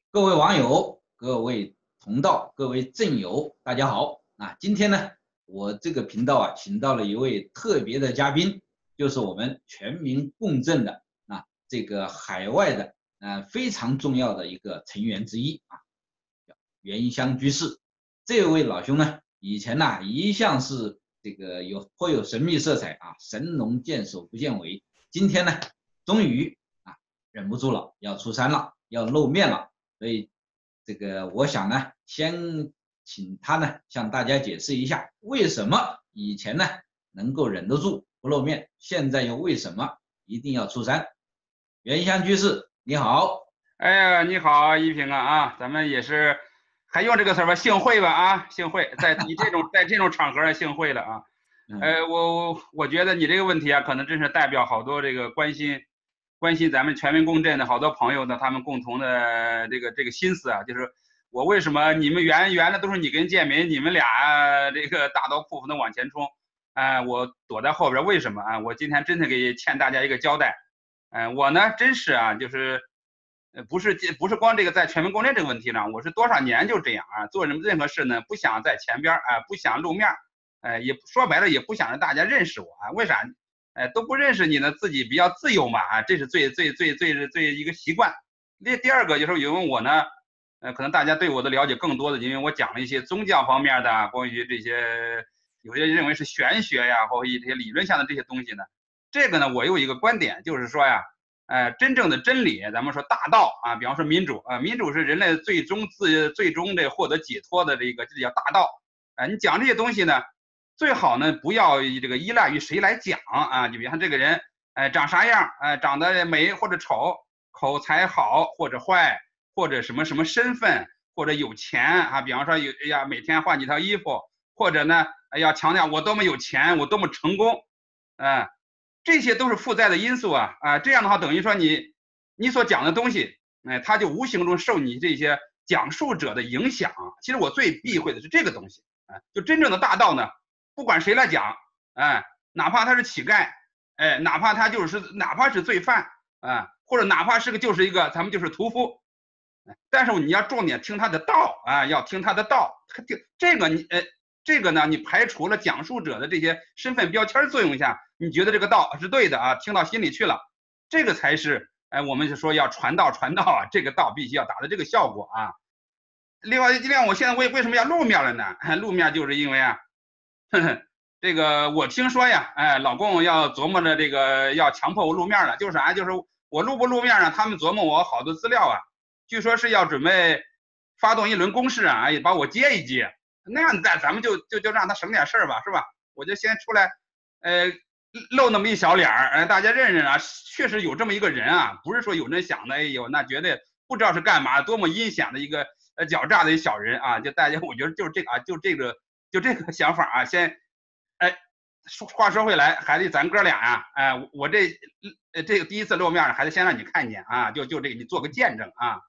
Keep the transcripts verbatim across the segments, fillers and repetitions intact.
各位网友、各位同道、各位正友，大家好。啊，今天呢，我这个频道啊，请到了一位特别的嘉宾，就是我们全民共振的啊这个海外的呃非常重要的一个成员之一啊，袁湘居士。这位老兄呢，以前呢一向是这个有颇有神秘色彩啊，神龙见首不见尾。今天呢，终于啊忍不住了，要出山了，要露面了。所以这个我想呢，先请他呢向大家解释一下，为什么以前呢能够忍得住不露面，现在又为什么一定要出山？袁湘居士，你好。 哎呀，你好，一平啊啊，咱们也是还用这个词儿吧，幸会吧啊，幸会，在你这种在这种场合幸会了啊。呃，我我觉得你这个问题啊，可能真是代表好多这个关心关心咱们全民共振的好多朋友的他们共同的这个这个心思啊，就是我为什么你们原原来都是你跟建民，你们俩这个大刀阔斧的往前冲，啊、呃，我躲在后边，为什么啊？我今天真的给欠大家一个交代，嗯、呃，我呢真是啊，就是。呃，不是不是光这个在全民共振这个问题上，我是多少年就这样啊，做什么任何事呢，不想在前边啊、呃，不想露面，呃，也说白了也不想让大家认识我啊，为啥？呃，都不认识你呢，自己比较自由嘛啊，这是最最最最最一个习惯。第第二个就是因为我呢，呃，可能大家对我的了解更多的，因为我讲了一些宗教方面的，关于这些有些认为是玄学呀，或者一些理论上的这些东西呢，这个呢，我有一个观点，就是说呀。呃，真正的真理，咱们说大道啊，比方说民主啊，民主是人类最终自最终的获得解脱的这个，这叫大道。啊，你讲这些东西呢，最好呢不要这个依赖于谁来讲啊，就比方这个人，哎，长啥样，哎，长得美或者丑，口才好或者坏，或者什么什么身份，或者有钱啊，比方说有哎呀，每天换几套衣服，或者呢，哎呀，强调我多么有钱，我多么成功，啊。这些都是附带的因素啊啊，这样的话等于说你你所讲的东西，哎，它就无形中受你这些讲述者的影响。其实我最避讳的是这个东西，哎，就真正的大道呢，不管谁来讲，哎，哪怕他是乞丐，哎，哪怕他就是哪怕是罪犯啊，或者哪怕是个就是一个咱们就是屠夫，但是你要重点听他的道啊，要听他的道，这个你呃。这个呢，你排除了讲述者的这些身份标签作用下，你觉得这个道是对的啊，听到心里去了，这个才是哎，我们就说要传道传道啊，这个道必须要达到这个效果啊。另外，另外，我现在为为什么要露面了呢？露面就是因为啊，呵呵，这个我听说呀，哎，老公要琢磨着这个要强迫我露面了，就是啥？就是我露不露面呢？他们琢磨我好多资料啊，据说是要准备发动一轮攻势啊，哎，把我接一接。那样咱咱们就就就让他省点事儿吧，是吧？我就先出来，呃，露那么一小脸儿，呃，大家认认啊，确实有这么一个人啊，不是说有人想的，哎呦，那绝对不知道是干嘛，多么阴险的一个呃狡诈的一小人啊！就大家，我觉得就是这个啊，就这个就这个想法啊，先，哎，说话说回来，还得咱哥俩呀、啊，哎、呃，我这呃这个第一次露面，还得先让你看见啊，就就这个你做个见证啊。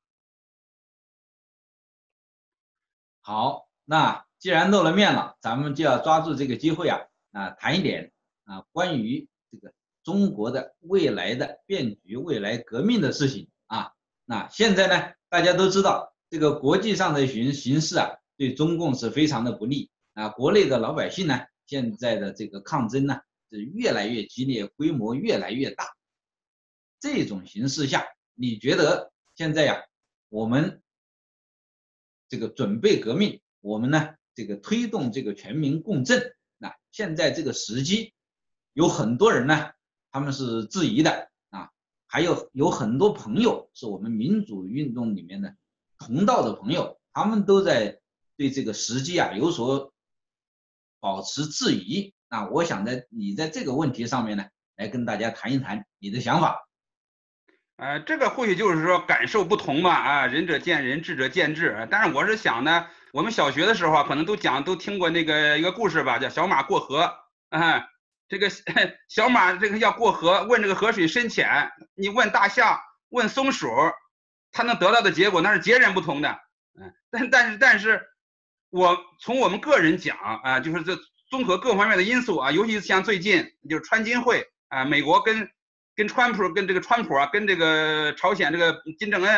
好，那既然露了面了，咱们就要抓住这个机会啊，啊，谈一点啊关于这个中国的未来的变局、未来革命的事情啊。那现在呢，大家都知道这个国际上的形形势啊，对中共是非常的不利啊。国内的老百姓呢，现在的这个抗争呢是越来越激烈，规模越来越大。这种形势下，你觉得现在呀，我们这个准备革命，我们呢这个推动这个全民共振，那现在这个时机，有很多人呢他们是质疑的啊，还有有很多朋友是我们民主运动里面的同道的朋友，他们都在对这个时机啊有所保持质疑。那我想在你在这个问题上面呢，来跟大家谈一谈你的想法。 呃，这个或许就是说感受不同嘛，啊，仁者见仁，智者见智。但是我是想呢，我们小学的时候啊，可能都讲都听过那个一个故事吧，叫小马过河。啊，这个小马这个要过河，问这个河水深浅，你问大象，问松鼠，它能得到的结果那是截然不同的。嗯，但但是但是，我从我们个人讲啊，就是这综合各方面的因素啊，尤其是像最近就是川金会啊，美国跟跟川普跟这个川普啊，跟这个朝鲜这个金正恩啊，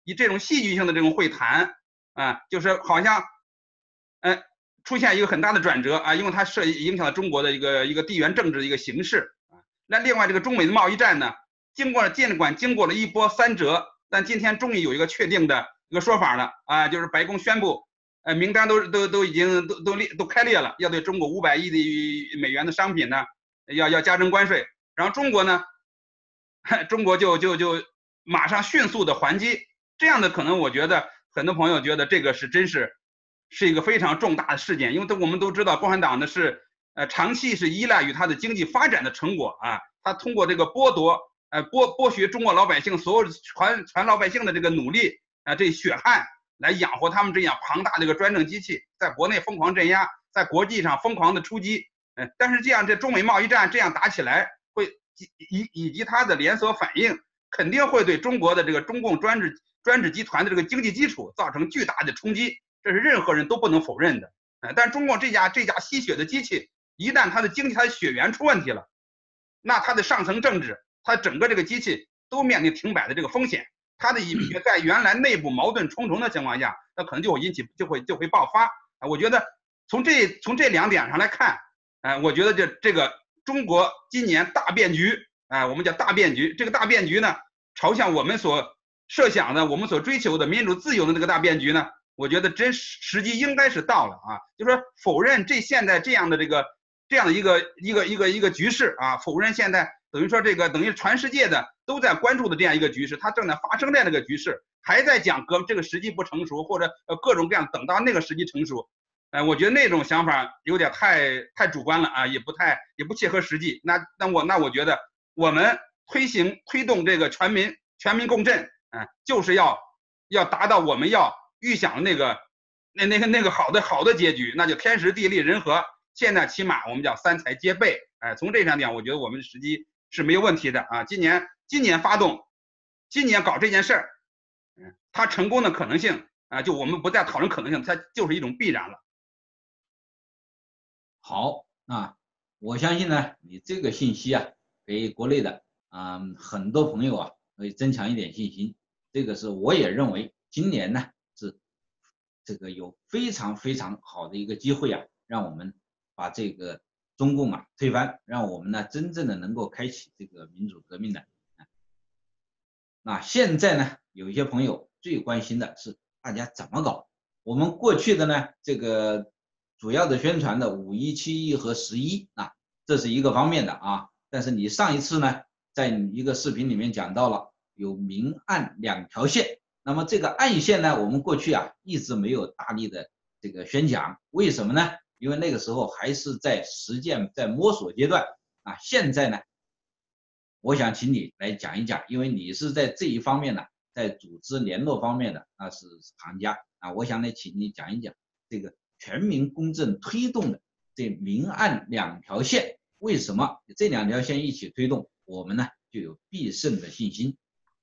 以这种戏剧性的这种会谈啊，就是好像，呃，出现一个很大的转折啊，因为它涉影响了中国的一个一个地缘政治的一个形势啊。那另外这个中美的贸易战呢，经过了尽管经过了一波三折，但今天终于有一个确定的一个说法了啊，就是白宫宣布，呃，名单都都都已经都都列都开列了，要对中国五百亿的美元的商品呢，要要加征关税。然后中国呢，中国就就就马上迅速的还击，这样的可能我觉得很多朋友觉得这个是真是是一个非常重大的事件，因为都我们都知道共产党呢是呃长期是依赖于它的经济发展的成果啊，它通过这个剥夺呃剥剥削中国老百姓所有全全老百姓的这个努力啊、呃、这血汗来养活他们这样庞大的一个专政机器，在国内疯狂镇压，在国际上疯狂的出击，嗯、呃，但是这样这中美贸易战这样打起来。会以以及它的连锁反应，肯定会对中国的这个中共专制专制集团的这个经济基础造成巨大的冲击，这是任何人都不能否认的。呃，但中共这家这家吸血的机器，一旦它的经济它的血缘出问题了，那它的上层政治，它整个这个机器都面临停摆的这个风险。它的在原来内部矛盾重重的情况下，那可能就会引起就会就会爆发。啊，我觉得从这从这两点上来看，呃，我觉得这这个。中国今年大变局，哎、呃，我们叫大变局。这个大变局呢，朝向我们所设想的、我们所追求的民主自由的这个大变局呢，我觉得真时机应该是到了啊。就是说，否认这现在这样的这个这样的一个一个一个一个局势啊，否认现在等于说这个等于全世界的都在关注的这样一个局势，它正在发生这样的一个局势，还在讲隔这个时机不成熟，或者呃各种各样等到那个时机成熟。呃，我觉得那种想法有点太太主观了啊，也不太也不切合实际。那那我那我觉得我们推行推动这个全民全民共振，啊、呃，就是要要达到我们要预想的那个那那个那个好的好的结局，那就天时地利人和。现在起码我们叫三才皆备。哎、呃，从这上讲，我觉得我们时机是没有问题的啊。今年今年发动，今年搞这件事儿，嗯，它成功的可能性啊、呃，就我们不再讨论可能性，它就是一种必然了。 好啊，我相信呢，你这个信息啊，给国内的啊、嗯、很多朋友啊，会增强一点信心。这个是我也认为今年呢是这个有非常非常好的一个机会啊，让我们把这个中共啊推翻，让我们呢真正的能够开启这个民主革命的。那现在呢，有一些朋友最关心的是大家怎么搞。我们过去的呢，这个主要的宣传的五一、七一和十一啊，这是一个方面的啊。但是你上一次呢，在你一个视频里面讲到了有明暗两条线。那么这个暗线呢，我们过去啊一直没有大力的这个宣讲，为什么呢？因为那个时候还是在实践、在摸索阶段啊。现在呢，我想请你来讲一讲，因为你是在这一方面呢，在组织联络方面的那是行家啊。我想呢，请你讲一讲这个全民公正推动的这明暗两条线，为什么这两条线一起推动，我们呢就有必胜的信心。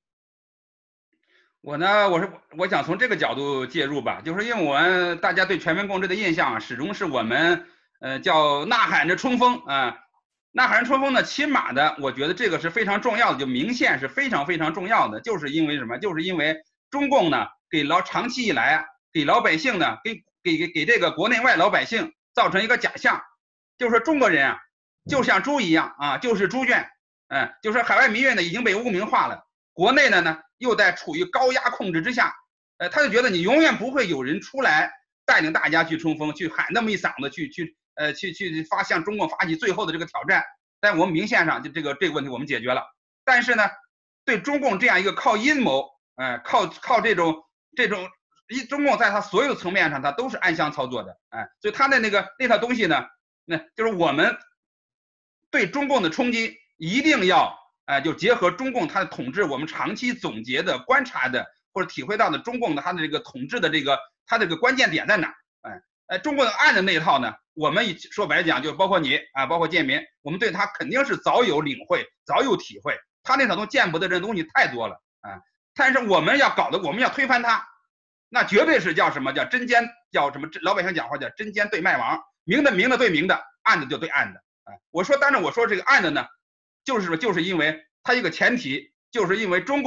我呢，我是我想从这个角度介入吧，就是因为我们大家对全民共治的印象始终是我们呃叫呐喊着冲锋啊，呐喊着冲锋呢，起码的我觉得这个是非常重要的，就明线是非常非常重要的，就是因为什么？就是因为中共呢给老长期以来啊，给老百姓呢给给给给这个国内外老百姓造成一个假象，就是说中国人啊就像猪一样啊，就是猪圈，嗯，就是海外民怨呢已经被污名化了，国内的呢又在处于高压控制之下，呃，他就觉得你永远不会有人出来带领大家去冲锋，去喊那么一嗓子，去去呃去去发向中共发起最后的这个挑战。但我们明线上就这个这个问题我们解决了，但是呢，对中共这样一个靠阴谋，哎、呃，靠靠这种这种一中共在他所有层面上他都是暗箱操作的，哎、呃，所以他的那个那套东西呢，那就是我们对中共的冲击一定要。哎、呃，就结合中共它的统治，我们长期总结的、观察的或者体会到的中共的它的这个统治的这个它这个关键点在哪？哎，哎，中共的暗的那一套呢，我们说白讲，就包括你啊，包括建民，我们对他肯定是早有领会、早有体会。他那套东见不得人东西太多了啊，但是我们要搞的，我们要推翻他，那绝对是叫什么叫针尖，叫什么？老百姓讲话叫针尖对麦芒，明的明的对明的，暗的就对暗的。哎，我说，当然我说这个暗的呢。就是说，就是因为它一个前提，就是因为中共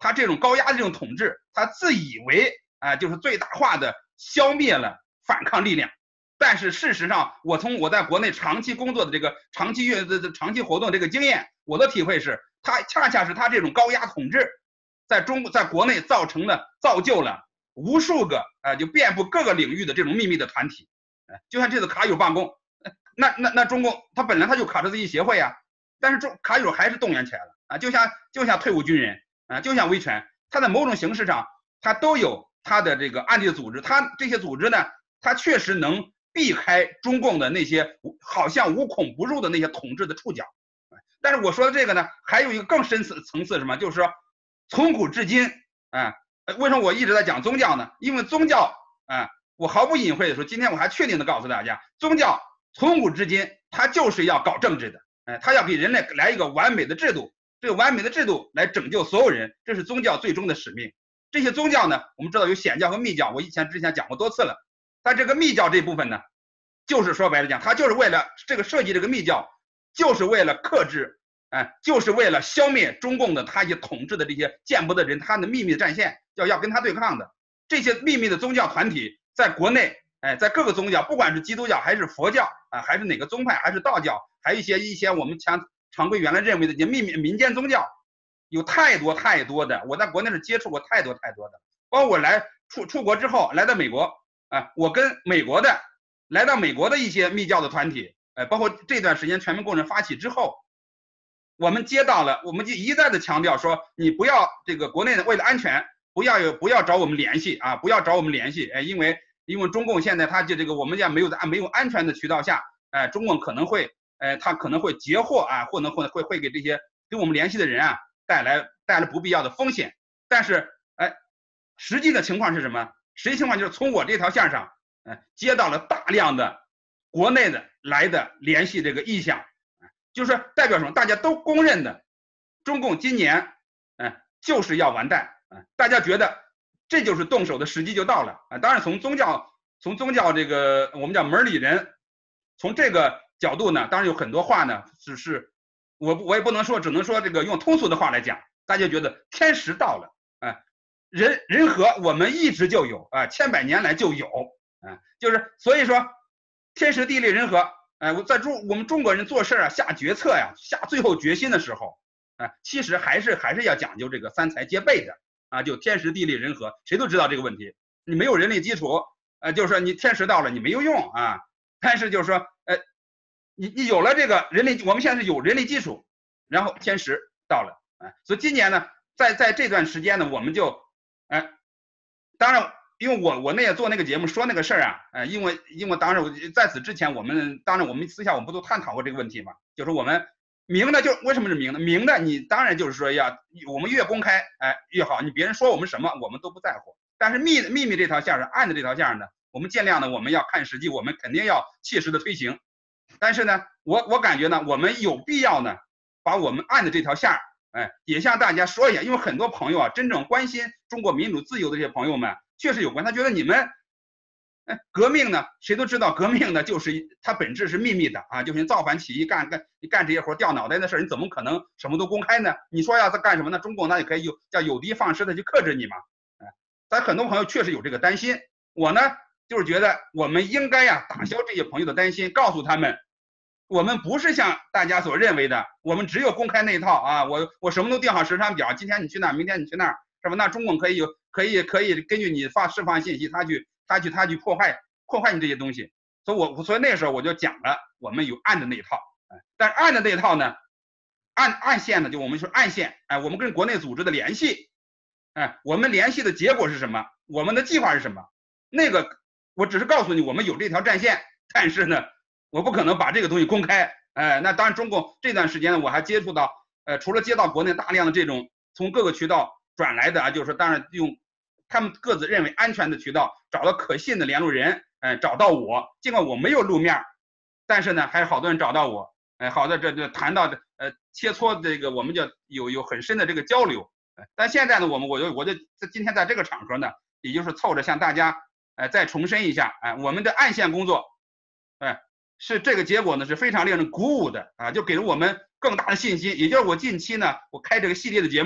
他这种高压的这种统治，他自以为啊、呃、就是最大化的消灭了反抗力量。但是事实上，我从我在国内长期工作的这个长期运的长期活动这个经验，我的体会是，他恰恰是他这种高压统治，在中在国内造成了造就了无数个呃就遍布各个领域的这种秘密的团体，呃就像这次卡友罢工，那那那中共他本来他就卡车司机协会啊，但是中卡友还是动员起来了啊，就像就像退伍军人啊，就像维权，他在某种形式上他都有他的这个暗地组织，他这些组织呢，他确实能避开中共的那些好像无孔不入的那些统治的触角。但是我说的这个呢，还有一个更深层层次是什么？就是说，从古至今，啊，为什么我一直在讲宗教呢？因为宗教，啊，我毫不隐晦的说，今天我还确定的告诉大家，宗教从古至今，它就是要搞政治的，哎，它要给人类来一个完美的制度，这个完美的制度来拯救所有人，这是宗教最终的使命。这些宗教呢，我们知道有显教和密教，我以前之前讲过多次了。但这个密教这部分呢，就是说白了讲，它就是为了这个设计这个密教，就是为了克制，哎，就是为了消灭中共的他一些统治的这些见不得人，他的秘密的战线要要跟他对抗的。这些秘密的宗教团体在国内，哎，在各个宗教，不管是基督教还是佛教啊，还是哪个宗派，还是道教，还有一些一些我们常常规原来认为的一些秘密民间宗教，有太多太多的，我在国内是接触过太多太多的。包括我来出出国之后，来到美国。啊，我跟美国的来到美国的一些密教的团体，呃，包括这段时间全民共振发起之后，我们接到了，我们就一再的强调说，你不要这个国内的为了安全，不要有不要找我们联系啊，不要找我们联系，哎，因为因为中共现在他就这个我们家没有在没有安全的渠道下，哎，中共可能会，哎，他可能会截获啊，或能或会会给这些跟我们联系的人啊带来带来不必要的风险。但是，哎，实际的情况是什么？实际情况就是从我这条线上，呃，接到了大量的国内的来的联系这个意向，就是代表什么？大家都公认的，中共今年，呃，就是要完蛋，啊、呃，大家觉得这就是动手的时机就到了，啊、呃，当然从宗教从宗教这个我们叫门里人，从这个角度呢，当然有很多话呢，只是我我也不能说，只能说这个用通俗的话来讲，大家觉得天时到了，啊、呃。人人和我们一直就有啊，千百年来就有啊，就是所以说天时地利人和，哎，我在中我们中国人做事啊，下决策呀，下最后决心的时候，啊，其实还是还是要讲究这个三才皆备的啊，就天时地利人和，谁都知道这个问题。你没有人力基础，呃，就是说你天时到了你没有用啊，但是就是说，呃，你你有了这个人力，我们现在是有人力基础，然后天时到了啊，所以今年呢，在在这段时间呢，我们就。哎，当然，因为我我那也做那个节目说那个事儿啊，呃，因为因为当然我在此之前，我们当然我们私下我们不都探讨过这个问题嘛？就是我们明的就为什么是明的？明的你当然就是说要我们越公开哎越好，你别人说我们什么我们都不在乎。但是秘秘密这条线上暗的这条线呢，我们尽量呢我们要看实际，我们肯定要切实的推行。但是呢，我我感觉呢，我们有必要呢把我们暗的这条线。哎，也向大家说一下，因为很多朋友啊，真正关心中国民主自由的这些朋友们，确实有关。他觉得你们，哎，革命呢，谁都知道，革命呢就是它本质是秘密的啊，就是你造反起义干干你干这些活掉脑袋的事儿，你怎么可能什么都公开呢？你说要在干什么呢？中共那也可以有叫有的放矢的去克制你嘛。哎，但很多朋友确实有这个担心，我呢就是觉得我们应该呀打消这些朋友的担心，告诉他们。我们不是像大家所认为的，我们只有公开那一套啊！我我什么都定好时长表，今天你去那儿，明天你去那儿，是吧？那中共可以有可以可以根据你发释放信息，他去他去他去破坏破坏你这些东西。所以我所以那时候我就讲了，我们有暗的那一套，哎，但是暗的那一套呢，暗暗线呢，就我们说暗线，哎，我们跟国内组织的联系，哎，我们联系的结果是什么？我们的计划是什么？那个我只是告诉你，我们有这条战线，但是呢。我不可能把这个东西公开，哎，那当然，中共这段时间呢，我还接触到，呃，除了接到国内大量的这种从各个渠道转来的啊，就是说，当然用他们各自认为安全的渠道找到可信的联络人，哎，找到我，尽管我没有露面，但是呢，还是好多人找到我，哎，好的，这这谈到呃切磋这个，我们就有有很深的这个交流，哎，但现在呢，我们我就我就在今天在这个场合呢，也就是凑着向大家，哎，再重申一下，哎，我们的暗线工作，哎。是这个结果呢是非常令人鼓舞的啊，就给了我们更大的信心。也就是我近期呢，我开这个系列的节目，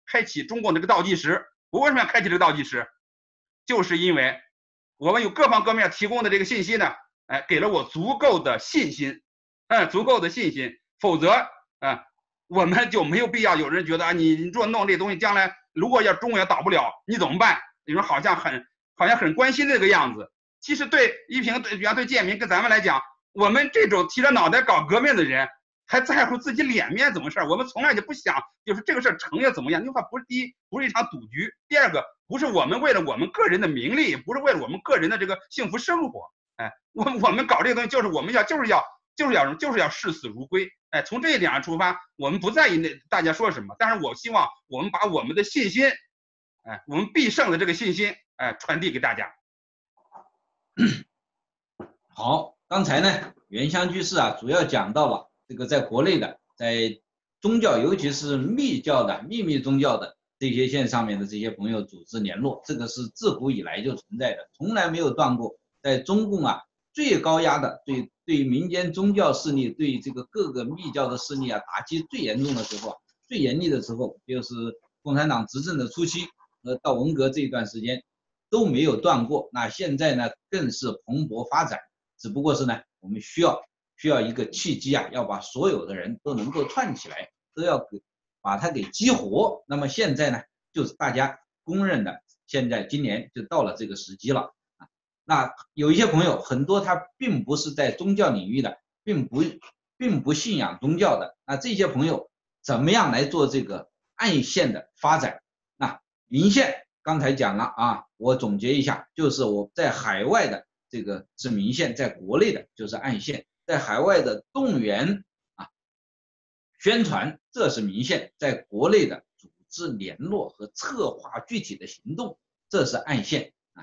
开启中共这个倒计时。我为什么要开启这个倒计时？就是因为我们有各方各面提供的这个信息呢，哎，给了我足够的信心，嗯，足够的信心。否则，啊，我们就没有必要有人觉得啊，你你做弄这东西，将来如果要中国要倒不了，你怎么办？你说好像很好像很关心这个样子。其实对一平对，比方对建民跟咱们来讲，我们这种提着脑袋搞革命的人，还在乎自己脸面怎么事儿？我们从来就不想，就是这个事儿成要怎么样？那话不是第一，不是一场赌局；第二个，不是我们为了我们个人的名利，不是为了我们个人的这个幸福生活。哎，我我们搞这个东西，就是我们要就是要就是要就是要视死如归。哎，从这一点上出发，我们不在意那大家说什么，但是我希望我们把我们的信心，哎，我们必胜的这个信心，哎，传递给大家。 好，刚才呢，原乡居士啊，主要讲到了这个在国内的，在宗教，尤其是密教的、秘密宗教的这些线上面的这些朋友组织联络，这个是自古以来就存在的，从来没有断过。在中共啊，最高压的对对民间宗教势力、对这个各个密教的势力啊，打击最严重的时候啊，最严厉的时候，就是共产党执政的初期，呃，到文革这一段时间都没有断过。那现在呢，更是蓬勃发展。只不过是呢，我们需要需要一个契机啊，要把所有的人都能够串起来，都要给把它给激活。那么现在呢，就是大家公认的，现在今年就到了这个时机了啊。那有一些朋友，很多他并不是在宗教领域的，并不并不信仰宗教的，那这些朋友怎么样来做这个暗线的发展？那明线刚才讲了啊，我总结一下，就是我在海外的。这个是明线，在国内的就是暗线，在海外的动员啊、宣传，这是明线；在国内的组织联络和策划具体的行动，这是暗线啊。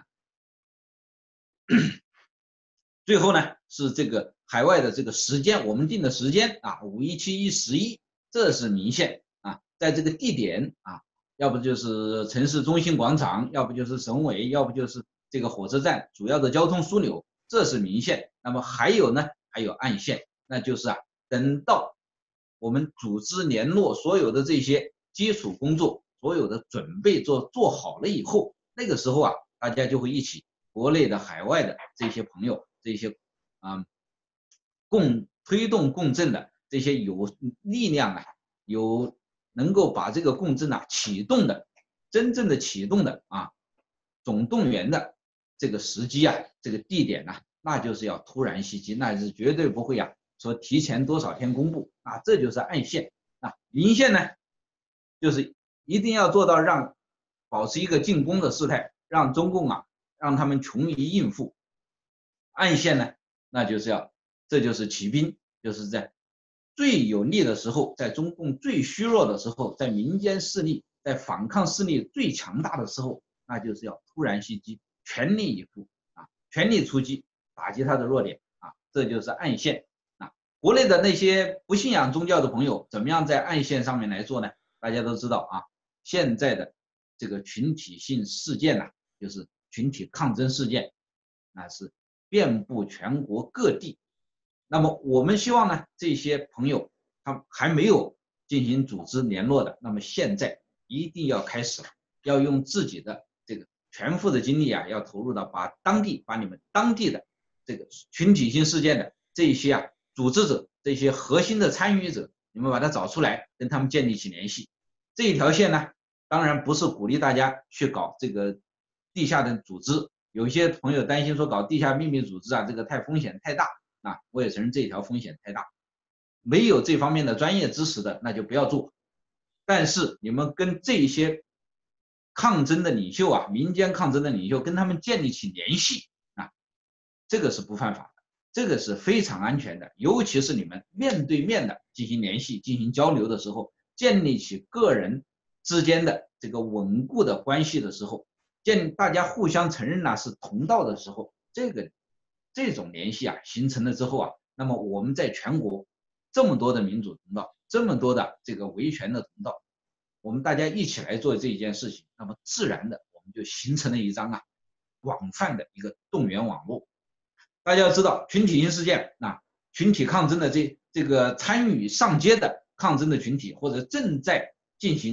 最后呢是这个海外的这个时间，我们定的时间啊，五一、七一、十一，这是明线啊。在这个地点啊，要不就是城市中心广场，要不就是省委，要不就是这个火车站主要的交通枢纽，这是明线。那么还有呢，还有暗线，那就是啊，等到我们组织联络所有的这些基础工作，所有的准备做做好了以后，那个时候啊，大家就会一起，国内的、海外的这些朋友，这些啊、嗯、共推动共振的这些有力量啊，有能够把这个共振啊启动的，真正的启动的啊，总动员的。这个时机啊，这个地点呢、啊，那就是要突然袭击，那是绝对不会啊说提前多少天公布啊，这就是暗线啊。明线呢，就是一定要做到让保持一个进攻的事态，让中共啊让他们穷于应付。暗线呢，那就是要这就是起兵，就是在最有利的时候，在中共最虚弱的时候，在民间势力在反抗势力最强大的时候，那就是要突然袭击。全力以赴啊，全力出击，打击他的弱点啊，这就是暗线啊。国内的那些不信仰宗教的朋友，怎么样在暗线上面来做呢？大家都知道啊，现在的这个群体性事件呢、啊，就是群体抗争事件，那是遍布全国各地。那么我们希望呢，这些朋友他还没有进行组织联络的，那么现在一定要开始了，要用自己的这个。全副的精力啊，要投入到把当地把你们当地的这个群体性事件的这些啊组织者，这些核心的参与者，你们把它找出来，跟他们建立起联系。这一条线呢，当然不是鼓励大家去搞这个地下的组织，有一些朋友担心说搞地下秘密组织啊，这个太风险太大啊，我也承认这一条风险太大，没有这方面的专业知识的那就不要做。但是你们跟这些抗争的领袖啊，民间抗争的领袖，跟他们建立起联系啊，这个是不犯法的，这个是非常安全的。尤其是你们面对面的进行联系、进行交流的时候，建立起个人之间的这个稳固的关系的时候，建大家互相承认啊是同道的时候，这个这种联系啊形成了之后啊，那么我们在全国这么多的民主同道，这么多的这个维权的同道。我们大家一起来做这一件事情，那么自然的我们就形成了一张啊广泛的一个动员网络。大家要知道，群体性事件啊，群体抗争的这这个参与上街的抗争的群体，或者正在进行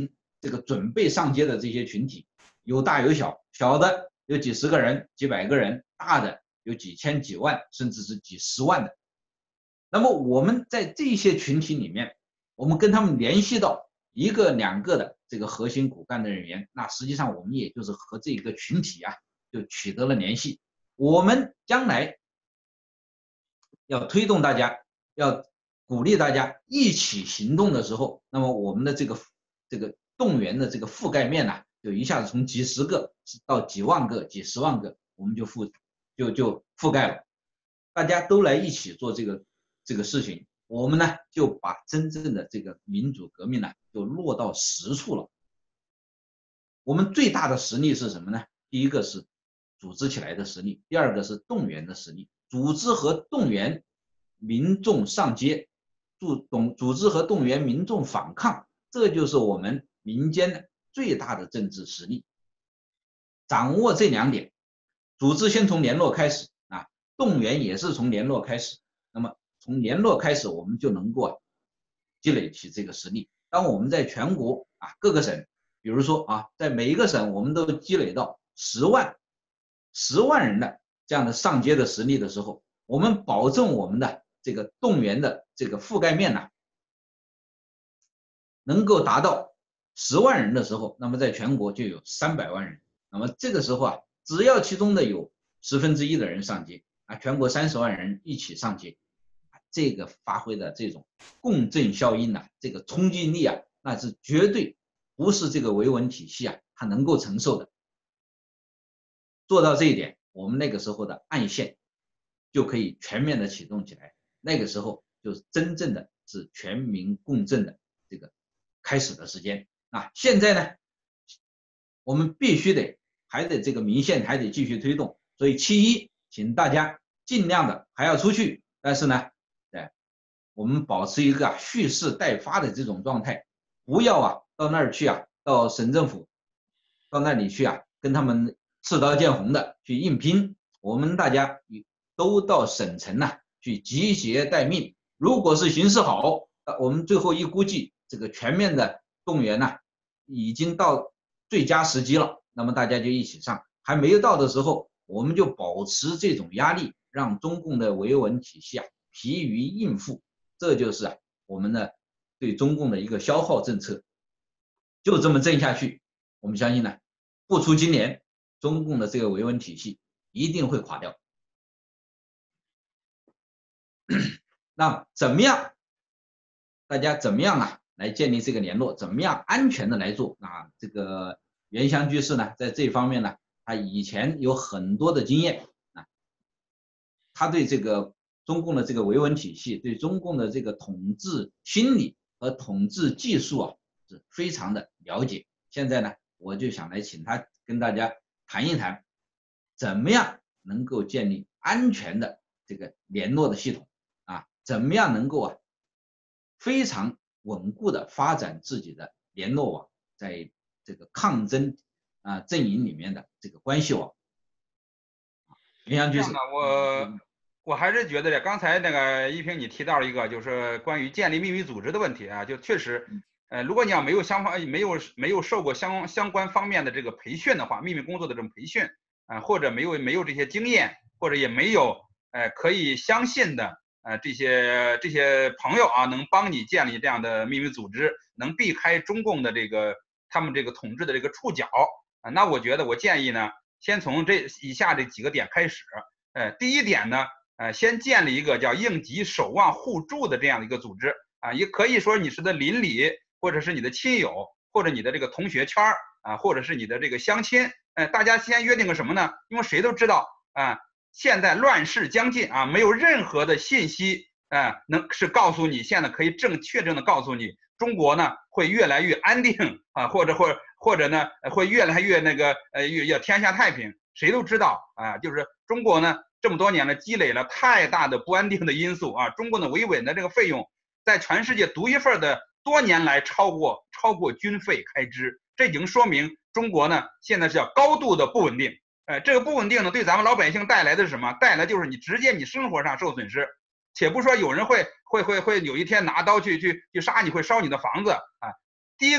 这个准备上街的这些群体，有大有小，小的有几十个人、几百个人，大的有几千、几万，甚至是几十万的。那么我们在这些群体里面，我们跟他们联系到一个两个的这个核心骨干的人员，那实际上我们也就是和这个群体啊就取得了联系。我们将来要推动大家，要鼓励大家一起行动的时候，那么我们的这个这个动员的这个覆盖面呢、啊，就一下子从几十个到几万个、几十万个，我们就覆就就覆盖了。大家都来一起做这个这个事情，我们呢就把真正的这个民主革命呢就落到实处了。我们最大的实力是什么呢？第一个是组织起来的实力，第二个是动员的实力。组织和动员民众上街，组动组织和动员民众反抗，这就是我们民间的最大的政治实力。掌握这两点，组织先从联络开始啊，动员也是从联络开始。那么从联络开始，我们就能够啊积累起这个实力。当我们在全国啊各个省，比如说啊，在每一个省我们都积累到十万十万人的这样的上街的实力的时候，我们保证我们的这个动员的这个覆盖面呢，能够达到十万人的时候，那么在全国就有三百万人。那么这个时候啊，只要其中的有十分之一的人上街啊，全国三十万人一起上街，这个发挥的这种共振效应啊，这个冲击力啊，那是绝对不是这个维稳体系啊它能够承受的。做到这一点，我们那个时候的岸线就可以全面的启动起来，那个时候就是真正的是全民共振的这个开始的时间啊。现在呢，我们必须得还得这个民线还得继续推动，所以其一，请大家尽量的还要出去，但是呢，哎，我们保持一个啊蓄势待发的这种状态，不要啊到那儿去啊，到省政府到那里去啊，跟他们刺刀见红的去硬拼。我们大家都到省城呐、啊、去集结待命。如果是形势好，我们最后一估计，这个全面的动员呐、啊、已经到最佳时机了，那么大家就一起上。还没有到的时候，我们就保持这种压力，让中共的维稳体系啊疲于应付。这就是啊我们的对中共的一个消耗政策。就这么挣下去，我们相信呢，不出今年，中共的这个维稳体系一定会垮掉。那怎么样？大家怎么样啊？来建立这个联络？怎么样安全的来做？啊，这个袁湘居士呢，在这方面呢，他以前有很多的经验啊，他对这个中共的这个维稳体系，对中共的这个统治心理和统治技术啊，是非常的了解。现在呢，我就想来请他跟大家谈一谈，怎么样能够建立安全的这个联络的系统啊？怎么样能够啊非常稳固的发展自己的联络网，在这个抗争啊阵营里面的这个关系网。袁湘居士， 我我还是觉得刚才那个一平你提到了一个，就是关于建立秘密组织的问题啊，就确实，呃，如果你要没有相关没有没有受过相相关方面的这个培训的话，秘密工作的这种培训啊、呃，或者没有没有这些经验，或者也没有呃可以相信的呃这些这些朋友啊，能帮你建立这样的秘密组织，能避开中共的这个他们这个统治的这个触角啊、呃，那我觉得我建议呢。先从这以下这几个点开始，呃，第一点呢，呃，先建立一个叫应急守望互助的这样的一个组织啊，也可以说你是的邻里，或者是你的亲友，或者你的这个同学圈啊，或者是你的这个乡亲，呃，大家先约定个什么呢？因为谁都知道啊，现在乱世将近啊，没有任何的信息啊，能是告诉你现在可以正确正的告诉你，中国呢会越来越安定啊，或者或者。或者呢，会越来越那个呃，越要天下太平。谁都知道啊，就是中国呢这么多年呢，积累了太大的不安定的因素啊。中国的维稳的这个费用，在全世界独一份的多年来超过超过军费开支，这已经说明中国呢现在是要高度的不稳定。呃，这个不稳定呢，对咱们老百姓带来的是什么？带来就是你直接你生活上受损失。且不说有人会会会会有一天拿刀去去去杀你，会烧你的房子啊。第一个，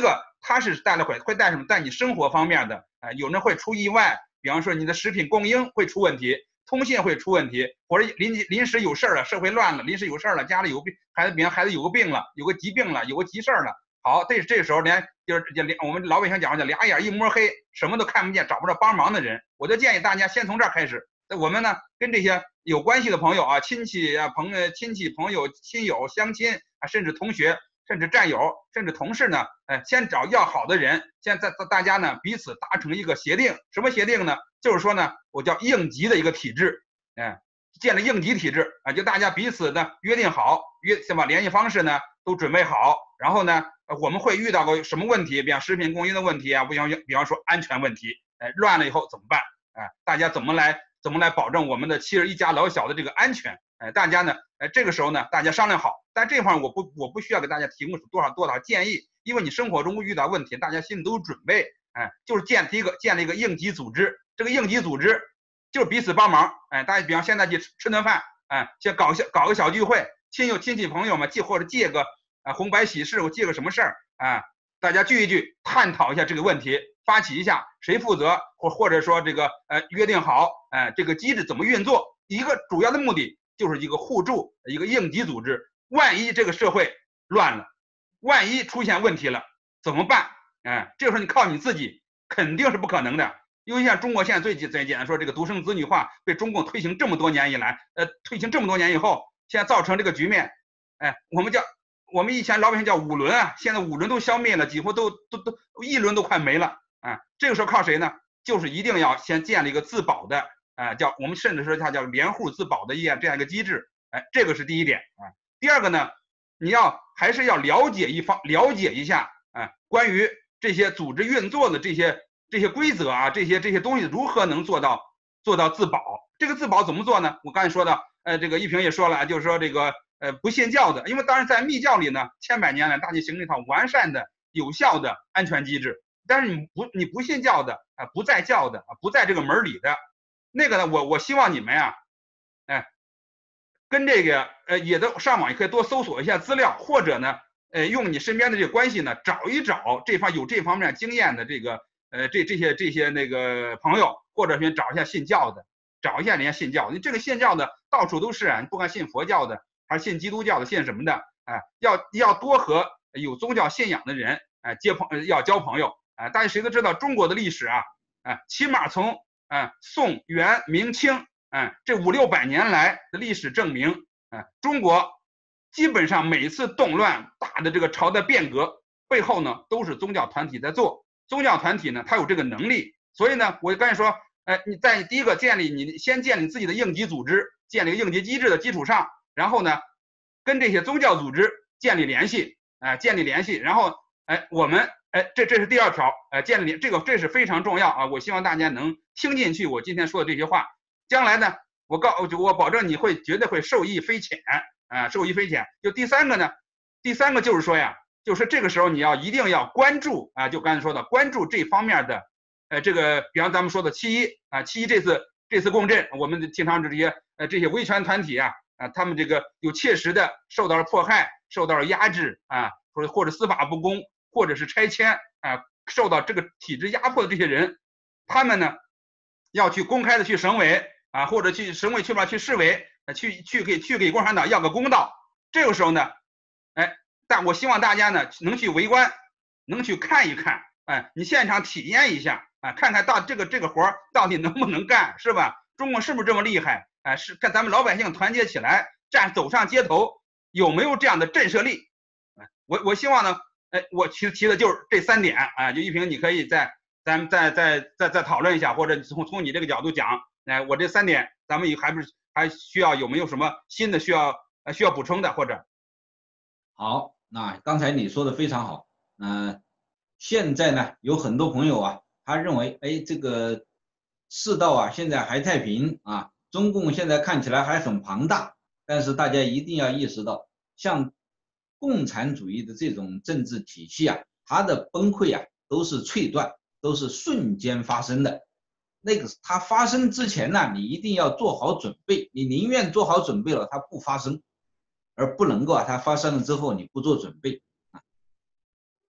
它是带来会会带什么？带你生活方面的，啊、呃，有人会出意外，比方说你的食品供应会出问题，通信会出问题，或者临临时有事儿了，社会乱了，临时有事儿了，家里有病，孩子比方孩子有个病了，有个疾病了，有个急事儿了，好，这这时候连就是连我们老百姓讲叫俩眼一摸黑，什么都看不见，找不着帮忙的人，我就建议大家先从这儿开始。我们呢跟这些有关系的朋友啊，亲戚啊朋友、亲戚朋友、亲友、乡亲啊，甚至同学。甚至战友，甚至同事呢，哎，先找要好的人，现在大家呢彼此达成一个协定，什么协定呢？就是说呢，我叫应急的一个体制，哎，建立应急体制啊，就大家彼此呢约定好，约先把联系方式呢都准备好，然后呢，我们会遇到个什么问题，比方食品供应的问题啊，比方比方说安全问题，哎，乱了以后怎么办？哎，大家怎么来怎么来保证我们的其实一家老小的这个安全？哎，大家呢，哎，这个时候呢，大家商量好。但这块我不我不需要给大家提供多少多少建议，因为你生活中遇到问题，大家心里都有准备。哎，就是建第一个建立一个应急组织，这个应急组织就是彼此帮忙。哎，大家比方现在去吃顿饭，哎，先搞小搞个小聚会，亲友亲戚朋友们借或者借个啊红白喜事，我借个什么事儿啊，大家聚一聚，探讨一下这个问题，发起一下谁负责，或或者说这个呃约定好，哎，这个机制怎么运作，一个主要的目的就是一个互助，一个应急组织。万一这个社会乱了，万一出现问题了怎么办？哎，这个时候你靠你自己肯定是不可能的，因为像中国现在最最简单说这个独生子女化被中共推行这么多年以来，呃，推行这么多年以后，现在造成这个局面，哎，我们叫我们以前老百姓叫五轮啊，现在五轮都消灭了，几乎都都都一轮都快没了，啊，这个时候靠谁呢？就是一定要先建立一个自保的，啊，叫我们甚至说它叫联户自保的一样这样一个机制，哎，这个是第一点啊。第二个呢，你要还是要了解一方了解一下啊，关于这些组织运作的这些这些规则啊，这些这些东西如何能做到做到自保？这个自保怎么做呢？我刚才说的，呃，这个一平也说了，就是说这个呃不信教的，因为当然在密教里呢，千百年来大家形成一套完善的、有效的安全机制。但是你不你不信教的啊，不在教的啊，不在这个门里的那个呢，我我希望你们呀，哎。跟这个呃也都上网也可以多搜索一下资料，或者呢，呃用你身边的这个关系呢找一找这方有这方面经验的这个呃这这些这些那个朋友，或者是找一下信教的，找一下人家信教的，你这个信教的到处都是啊，你不管信佛教的还是信基督教的，信什么的，哎，要要多和有宗教信仰的人哎结朋要交朋友啊，大家谁都知道中国的历史啊，哎，起码从啊宋元明清。哎，这五六百年来的历史证明，哎，中国基本上每次动乱、大的这个朝代变革背后呢，都是宗教团体在做。宗教团体呢，它有这个能力，所以呢，我刚才说，哎，你在第一个建立你先建立自己的应急组织，建立应急机制的基础上，然后呢，跟这些宗教组织建立联系，哎，建立联系，然后，哎，我们，哎，这这是第二条，哎，建立这个这是非常重要啊，我希望大家能听进去我今天说的这些话。将来呢，我告我保证你会绝对会受益匪浅啊，受益匪浅。就第三个呢，第三个就是说呀，就是这个时候你要一定要关注啊，就刚才说的关注这方面的，呃，这个比方咱们说的七一啊，七一这次这次共振，我们经常这些呃这些维权团体啊啊，他们这个有切实的受到了迫害，受到了压制啊，或者或者司法不公，或者是拆迁啊，受到这个体制压迫的这些人，他们呢要去公开的去省委。啊，或者去省委去吧，去市委，去去给去给共产党要个公道。这个时候呢，哎，但我希望大家呢能去围观，能去看一看，哎，你现场体验一下，啊，看看到这个这个活到底能不能干，是吧？中国是不是这么厉害？哎，是看咱们老百姓团结起来，站走上街头，有没有这样的震慑力？哎，我我希望呢，哎，我提提的就是这三点，啊，就一平你可以再咱们再再再再讨论一下，或者从从你这个角度讲。哎，我这三点，咱们还不是还需要有没有什么新的需要呃需要补充的或者？ 好，那刚才你说的非常好。嗯、呃，现在呢有很多朋友啊，他认为，哎，这个世道啊现在还太平啊，中共现在看起来还很庞大，但是大家一定要意识到，像共产主义的这种政治体系啊，它的崩溃啊都是脆断，都是瞬间发生的。那个它发生之前呢，你一定要做好准备，你宁愿做好准备了，它不发生，而不能够啊，它发生了之后你不做准备啊。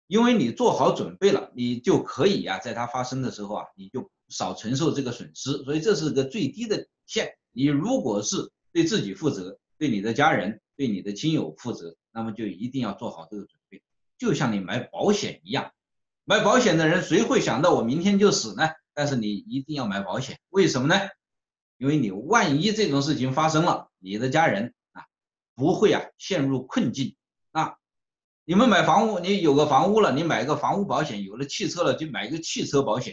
因为你做好准备了，你就可以呀、啊，在它发生的时候啊，你就少承受这个损失，所以这是个最低的线。你如果是对自己负责，对你的家人、对你的亲友负责，那么就一定要做好这个准备，就像你买保险一样。买保险的人谁会想到我明天就死呢？但是你一定要买保险，为什么呢？因为你万一这种事情发生了，你的家人啊不会啊陷入困境啊。你们买房屋，你有个房屋了，你买个房屋保险；有了汽车了，就买个汽车保险，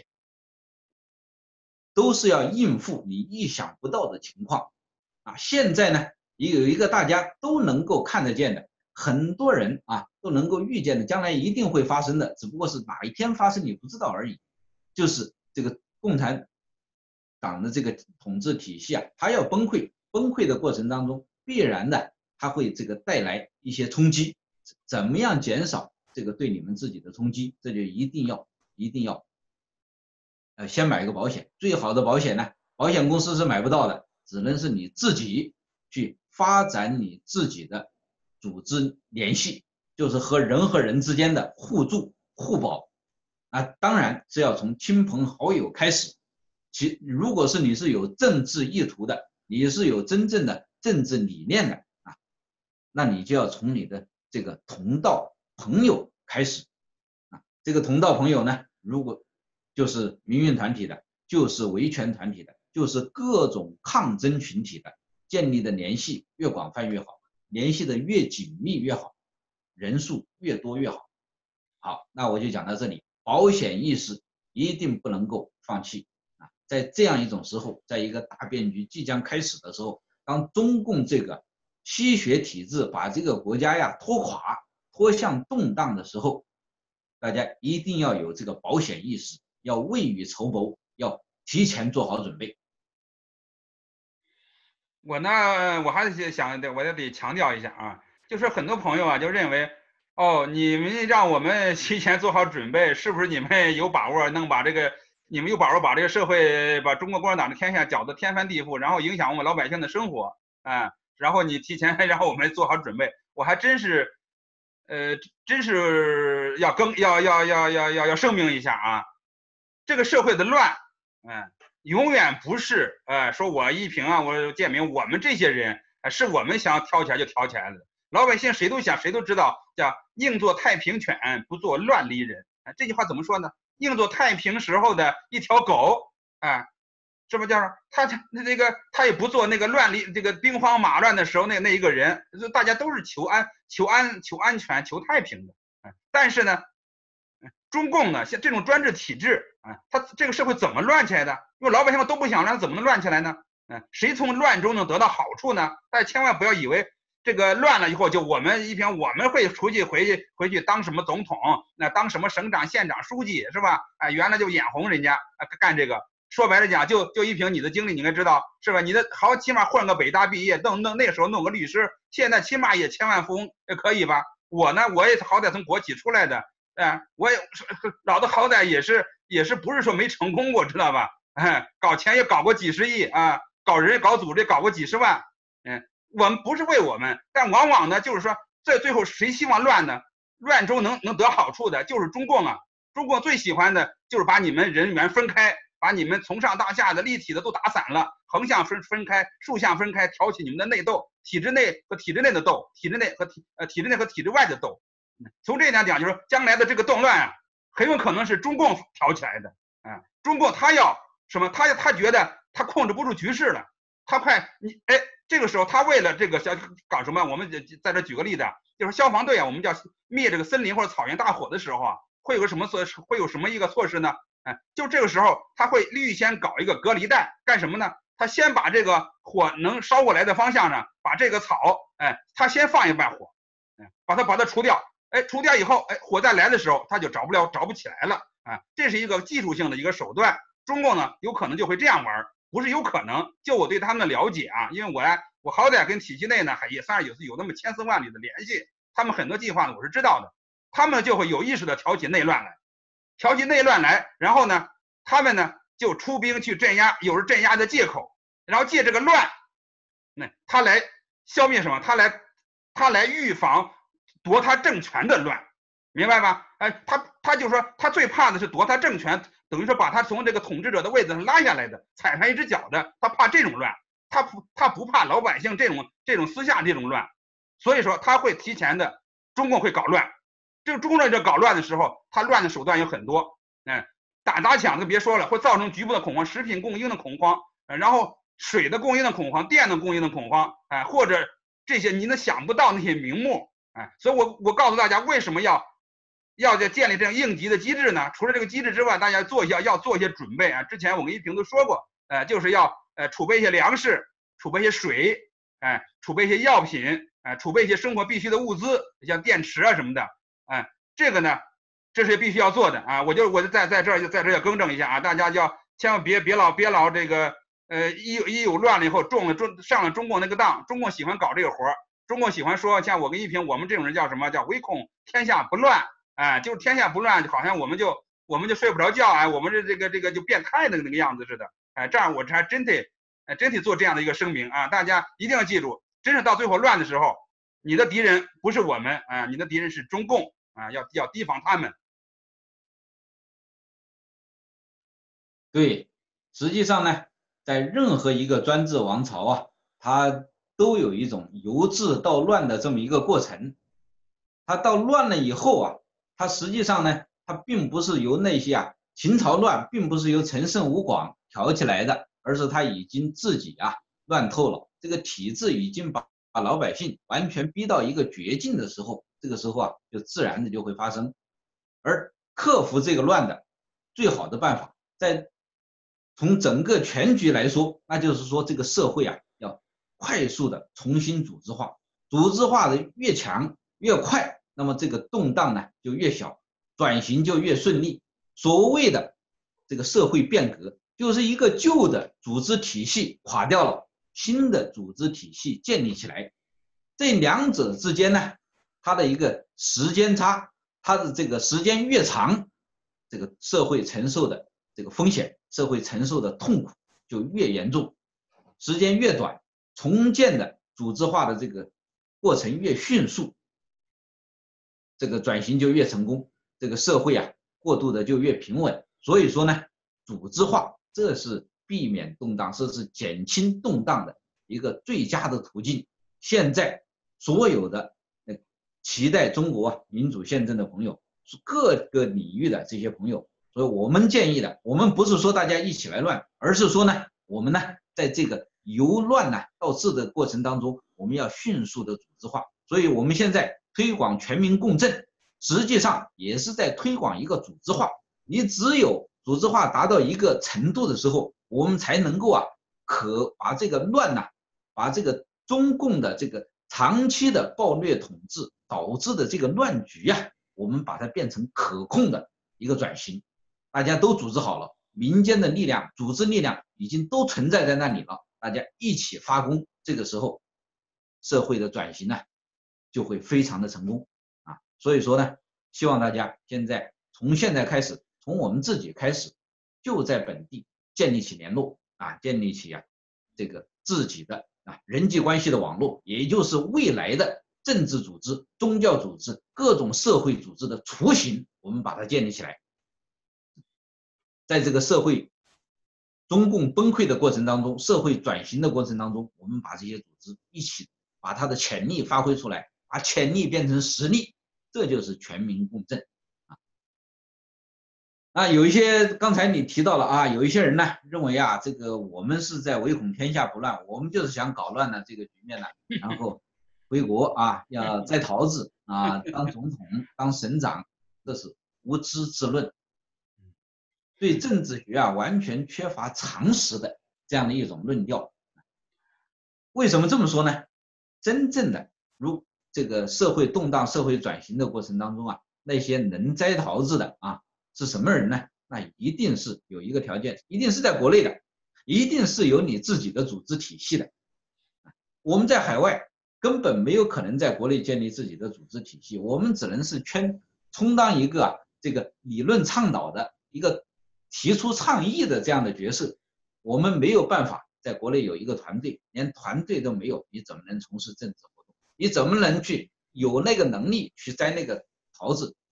都是要应付你意想不到的情况啊。现在呢，也有一个大家都能够看得见的，很多人啊都能够预见的，将来一定会发生的，只不过是哪一天发生你不知道而已。就是这个共产党的这个统治体系啊，它要崩溃，崩溃的过程当中，必然的它会这个带来一些冲击。怎么样减少这个对你们自己的冲击？这就一定要一定要，呃，先买一个保险。最好的保险呢，保险公司是买不到的，只能是你自己去发展你自己的组织联系，就是和人和人之间的互助互保。啊，当然是要从亲朋好友开始。其如果是你是有政治意图的，你是有真正的政治理念的啊，那你就要从你的这个同道朋友开始啊。这个同道朋友呢，如果就是民运团体的，就是维权团体的，就是各种抗争群体的，建立的联系越广泛越好，联系的越紧密越好，人数越多越好。好，那我就讲到这里。保险意识一定不能够放弃啊！在这样一种时候，在一个大变局即将开始的时候，当中共这个吸血体制把这个国家呀拖垮、拖向动荡的时候，大家一定要有这个保险意识，要未雨绸缪，要提前做好准备。 我呢，我还是想，我也得强调一下啊，就是很多朋友啊就认为，哦，你们让我们提前做好准备，是不是你们有把握能把这个，你们有把握把这个社会，把中国共产党的天下搅得天翻地覆，然后影响我们老百姓的生活啊？然后你提前让我们做好准备，我还真是，呃，真是要更要要要要要要声明一下啊，这个社会的乱，嗯。永远不是，呃，说我一平啊，我建明，我们这些人，呃，是我们想挑起来就挑起来的。老百姓谁都想，谁都知道，叫宁做太平犬，不做乱离人。啊，这句话怎么说呢？宁做太平时候的一条狗，啊，是不是叫他他那个他也不做那个乱离这个兵荒马乱的时候那那一个人，大家都是求安求安求安全求太平的。啊，但是呢，中共呢，像这种专制体制啊，它这个社会怎么乱起来的？因为老百姓都不想乱，怎么能乱起来呢？嗯，谁从乱中能得到好处呢？大家千万不要以为这个乱了以后就我们一平我们会出去回去回去当什么总统，那当什么省长、县长、书记是吧？哎，原来就眼红人家啊干这个。说白了讲，就就一平你的经历，你应该知道是吧？你的好起码混个北大毕业，弄弄那时候弄个律师，现在起码也千万富翁，可以吧？我呢，我也好歹从国企出来的。哎，我也老子好歹也是也是不是说没成功过，知道吧？哎，搞钱也搞过几十亿啊，搞人搞组织搞过几十万。嗯，我们不是为我们，但往往呢，就是说在最后谁希望乱呢？乱中能能得好处的就是中共啊！中共最喜欢的就是把你们人员分开，把你们从上到下的立体的都打散了，横向分分开，竖向分开，挑起你们的内斗，体制内和体制内的斗，体制内和体呃体制内和体制外的斗。从这一点讲，就是说将来的这个动乱啊，很有可能是中共挑起来的。啊，中共他要什么？他他觉得他控制不住局势了，他快你哎，这个时候他为了这个小搞什么？我们在这举个例子啊，就是消防队啊，我们叫灭这个森林或者草原大火的时候啊，会有个什么措施？会有什么一个措施呢？哎，就这个时候他会预先搞一个隔离带，干什么呢？他先把这个火能烧过来的方向上，把这个草，哎，他先放一半火，哎，把它把它除掉。哎，除掉以后，哎，火再来的时候，它就着不了，着不起来了啊！这是一个技术性的一个手段。中共呢，有可能就会这样玩，不是有可能。就我对他们的了解啊，因为我呀，我好歹跟体系内呢，还也算是有有那么千丝万缕的联系。他们很多计划呢，我是知道的。他们就会有意识的挑起内乱来，挑起内乱来，然后呢，他们呢就出兵去镇压，有着镇压的借口，然后借这个乱，那他来消灭什么？他来，他来预防。夺他政权的乱， 明白吧？哎，他他就说他最怕的是夺他政权，等于说把他从这个统治者的位子上拉下来的，踩上一只脚的，他怕这种乱，他不他不怕老百姓这种这种私下这种乱，所以说他会提前的，中共会搞乱。这个中共这搞乱的时候，他乱的手段有很多，哎，打砸抢的别说了，会造成局部的恐慌，食品供应的恐慌，然后水的供应的恐慌，电的供应的恐慌，哎，或者这些你能想不到那些名目，哎，所以我我告诉大家为什么要要建立这样应急的机制呢？除了这个机制之外，大家做一下要做一些准备啊。之前我跟一平都说过，呃，就是要呃储备一些粮食，储备一些水，哎，储备一些药品，哎，储备一些生活必需的物资，像电池啊什么的，哎，这个呢，这是必须要做的啊。我就我就在在这儿就在这儿要更正一下啊，大家要千万别别老别老这个呃一有一有乱了以后中了中上了中共那个当，中共喜欢搞这个活儿，中共喜欢说像我跟一平我们这种人叫什么叫唯恐天下不乱。哎，就是天下不乱，好像我们就我们就睡不着觉，哎，我们这这个这个就变态的那个样子似的，哎，这样我这还真得，哎，真得做这样的一个声明啊！大家一定要记住，真是到最后乱的时候，你的敌人不是我们啊，你的敌人是中共啊，要要提防他们。 对，实际上呢，在任何一个专制王朝啊，它都有一种由治到乱的这么一个过程，它到乱了以后啊。它实际上呢，它并不是由那些啊秦朝乱，并不是由陈胜吴广挑起来的，而是他已经自己啊乱透了。这个体制已经把把老百姓完全逼到一个绝境的时候，这个时候啊就自然的就会发生。而克服这个乱的最好的办法，在从整个全局来说，那就是说这个社会啊要快速的重新组织化，组织化的越强越快。那么这个动荡呢就越小，转型就越顺利。所谓的这个社会变革，就是一个旧的组织体系垮掉了，新的组织体系建立起来。这两者之间呢，它的一个时间差，它的这个时间越长，这个社会承受的这个风险，社会承受的痛苦就越严重。时间越短，重建的组织化的这个过程越迅速。这个转型就越成功，这个社会啊过渡的就越平稳。所以说呢，组织化这是避免动荡，这是减轻动荡的一个最佳的途径。现在所有的期待中国民主宪政的朋友，各个领域的这些朋友，所以我们建议的，我们不是说大家一起来乱，而是说呢，我们呢在这个由乱呢到治的过程当中，我们要迅速的组织化。所以我们现在推广全民共振，实际上也是在推广一个组织化。你只有组织化达到一个程度的时候，我们才能够啊，可把这个乱呐、啊，把这个中共的这个长期的暴虐统治导致的这个乱局啊，我们把它变成可控的一个转型。大家都组织好了，民间的力量、组织力量已经都存在在那里了，大家一起发功，这个时候社会的转型呢、啊。就会非常的成功啊，所以说呢，希望大家现在从现在开始，从我们自己开始，就在本地建立起联络啊，建立起啊这个自己的啊人际关系的网络，也就是未来的政治组织、宗教组织、各种社会组织的雏形，我们把它建立起来。在这个社会中共崩溃的过程当中，社会转型的过程当中，我们把这些组织一起把它的潜力发挥出来。把潜力变成实力，这就是全民共振啊。那有一些刚才你提到了啊，有一些人呢认为啊，这个我们是在唯恐天下不乱，我们就是想搞乱了这个局面呢，然后回国啊，要摘桃子啊，当总统、当省长，这是无知之论，对政治学啊完全缺乏常识的这样的一种论调。为什么这么说呢？真正的如这个社会动荡、社会转型的过程当中啊，那些能摘桃子的啊，是什么人呢？那一定是有一个条件，一定是在国内的，一定是有你自己的组织体系的。我们在海外根本没有可能在国内建立自己的组织体系，我们只能是圈充当一个啊这个理论倡导的一个提出倡议的这样的角色，我们没有办法在国内有一个团队，连团队都没有，你怎么能从事政治？你怎么能去有那个能力去摘那个桃子？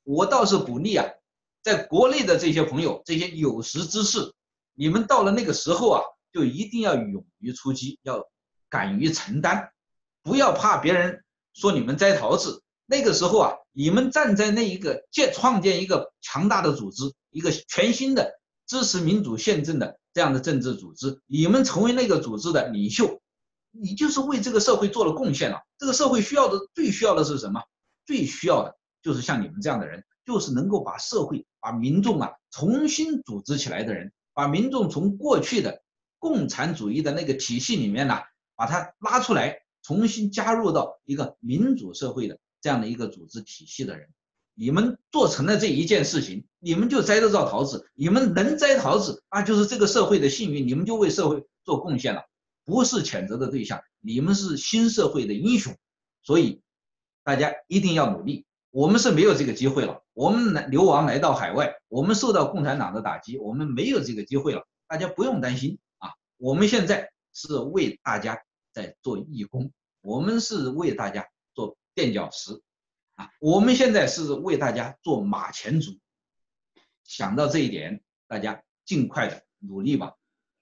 我倒是鼓励啊，在国内的这些朋友，这些有识之士，你们到了那个时候啊，就一定要勇于出击，要敢于承担，不要怕别人说你们摘桃子。那个时候啊，你们站在那一个建创建一个强大的组织，一个全新的支持民主宪政的这样的政治组织，你们成为那个组织的领袖，你就是为这个社会做了贡献了。这个社会需要的最需要的是什么？最需要的就是像你们这样的人，就是能够把社会、把民众啊重新组织起来的人，把民众从过去的共产主义的那个体系里面呢，把它拉出来，重新加入到一个民主社会的这样的一个组织体系的人。你们做成了这一件事情，你们就摘得到桃子，你们能摘桃子啊，就是这个社会的幸运，你们就为社会做贡献了，不是谴责的对象，你们是新社会的英雄。所以大家一定要努力。我们是没有这个机会了，我们流亡来到海外，我们受到共产党的打击，我们没有这个机会了，大家不用担心啊。我们现在是为大家在做义工，我们是为大家做垫脚石啊，我们现在是为大家做马前卒。想到这一点，大家尽快的努力吧。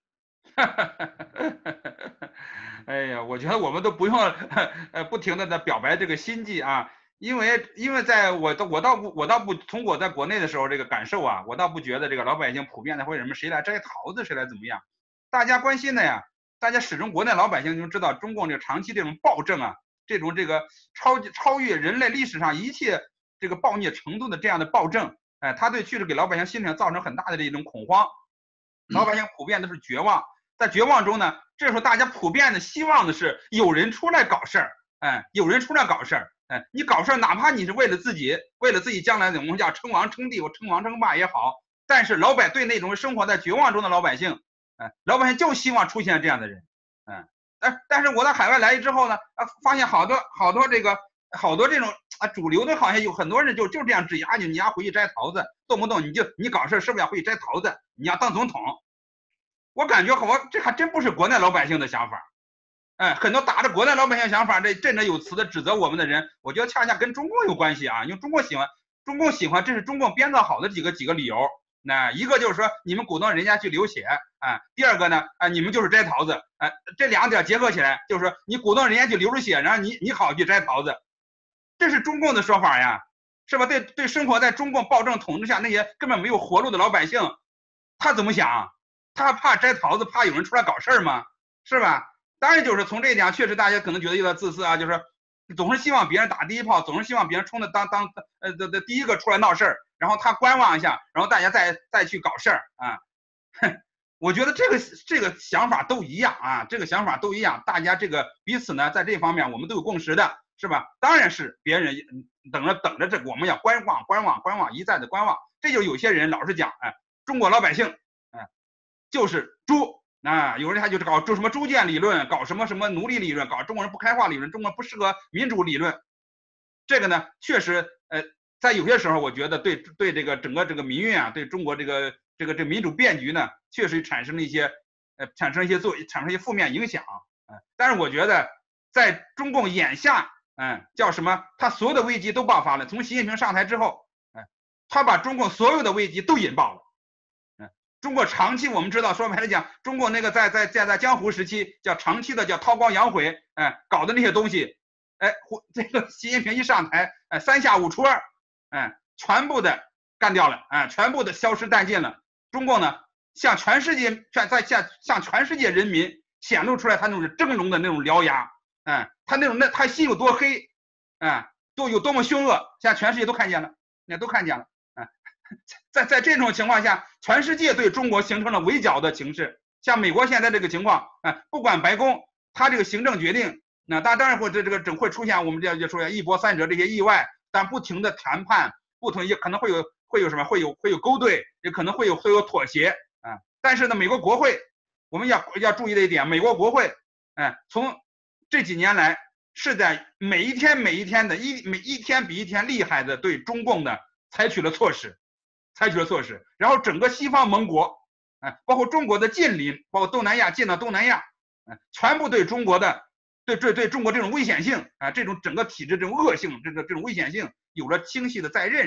哎呀，我觉得我们都不用呃不停的在表白这个心迹啊，因为因为在我我倒不我倒不从我在国内的时候这个感受啊，我倒不觉得这个老百姓普遍的会什么谁来摘桃子谁来怎么样，大家关心的呀，大家始终国内老百姓就知道中共这个长期这种暴政啊，这种这个超超越人类历史上一切这个暴虐程度的这样的暴政，哎，他对确实给老百姓心理上造成很大的这种恐慌，老百姓普遍都是绝望。在绝望中呢，这时候大家普遍的希望的是有人出来搞事儿，哎，有人出来搞事儿，哎，你搞事儿，哪怕你是为了自己，为了自己将来怎么叫称王称帝，我称王称霸也好，但是老百对那种生活在绝望中的老百姓，哎，老百姓就希望出现这样的人，嗯，但但是我在海外来之后呢，啊，发现好多好多这个好多这种啊主流的，好像有很多人就就这样质疑啊，你你要回去摘桃子，动不动你就你搞事是不是要回去摘桃子？你要当总统？我感觉我这还真不是国内老百姓的想法，哎，很多打着国内老百姓想法，这振振有词的指责我们的人，我觉得恰恰跟中共有关系啊，因为中共喜欢，中共喜欢，这是中共编造好的几个几个理由。那一个就是说你们鼓动人家去流血，啊，第二个呢，啊，你们就是摘桃子，啊，这两点结合起来，就是说你鼓动人家去流着血，然后你你好去摘桃子，这是中共的说法呀，是吧？对对，生活在中共暴政统治下那些根本没有活路的老百姓，他怎么想？他怕摘桃子，怕有人出来搞事儿吗？是吧？当然，就是从这一点，确实大家可能觉得有点自私啊，就是总是希望别人打第一炮，总是希望别人冲的当当呃的的第一个出来闹事儿，然后他观望一下，然后大家再再去搞事儿啊。我觉得这个这个想法都一样啊，这个想法都一样，大家这个彼此呢在这方面我们都有共识的，是吧？当然是别人等着等着这个，我们要观望观望观望，一再的观望。这就有些人老是讲，哎，中国老百姓。就是猪啊，有人他就是搞就什么猪圈理论，搞什么什么奴隶理论，搞中国人不开化理论，中国人不适合民主理论。这个呢，确实，呃，在有些时候，我觉得对对这个整个这个民运啊，对中国这个这个这民主变局呢，确实产生了一些呃产生一些作产生一些负面影响。嗯、呃，但是我觉得在中共眼下，嗯、呃，叫什么？他所有的危机都爆发了。从习近平上台之后，嗯、呃，他把中共所有的危机都引爆了。中国长期我们知道，说白了讲，中国那个在在在在江湖时期叫长期的叫韬光养晦，哎，搞的那些东西，哎，这个习近平一上台，哎，三下五除二，哎，全部的干掉了，哎，全部的消失殆尽了。中共呢，向全世界在在向向全世界人民显露出来他那种峥嵘的那种獠牙，哎，他那种那他心有多黑，哎，都有多么凶恶，现在全世界都看见了，那都看见了。在在这种情况下，全世界对中国形成了围剿的形势。像美国现在这个情况，哎，不管白宫他这个行政决定，那他当然会这这个整会出现我们这就说一波三折这些意外，但不停的谈判，不同也可能会有会有什么会有会有勾兑，也可能会有会有妥协啊。但是呢，美国国会我们要要注意的一点，美国国会，哎，从这几年来是在每一天每一天的一每一天比一天厉害的对中共的采取了措施。采取了措施，然后整个西方盟国，哎，包括中国的近邻，包括东南亚近到东南亚，哎，全部对中国的对对对中国这种危险性啊，这种整个体制这种恶性，这个这种危险性有了清晰的再认识，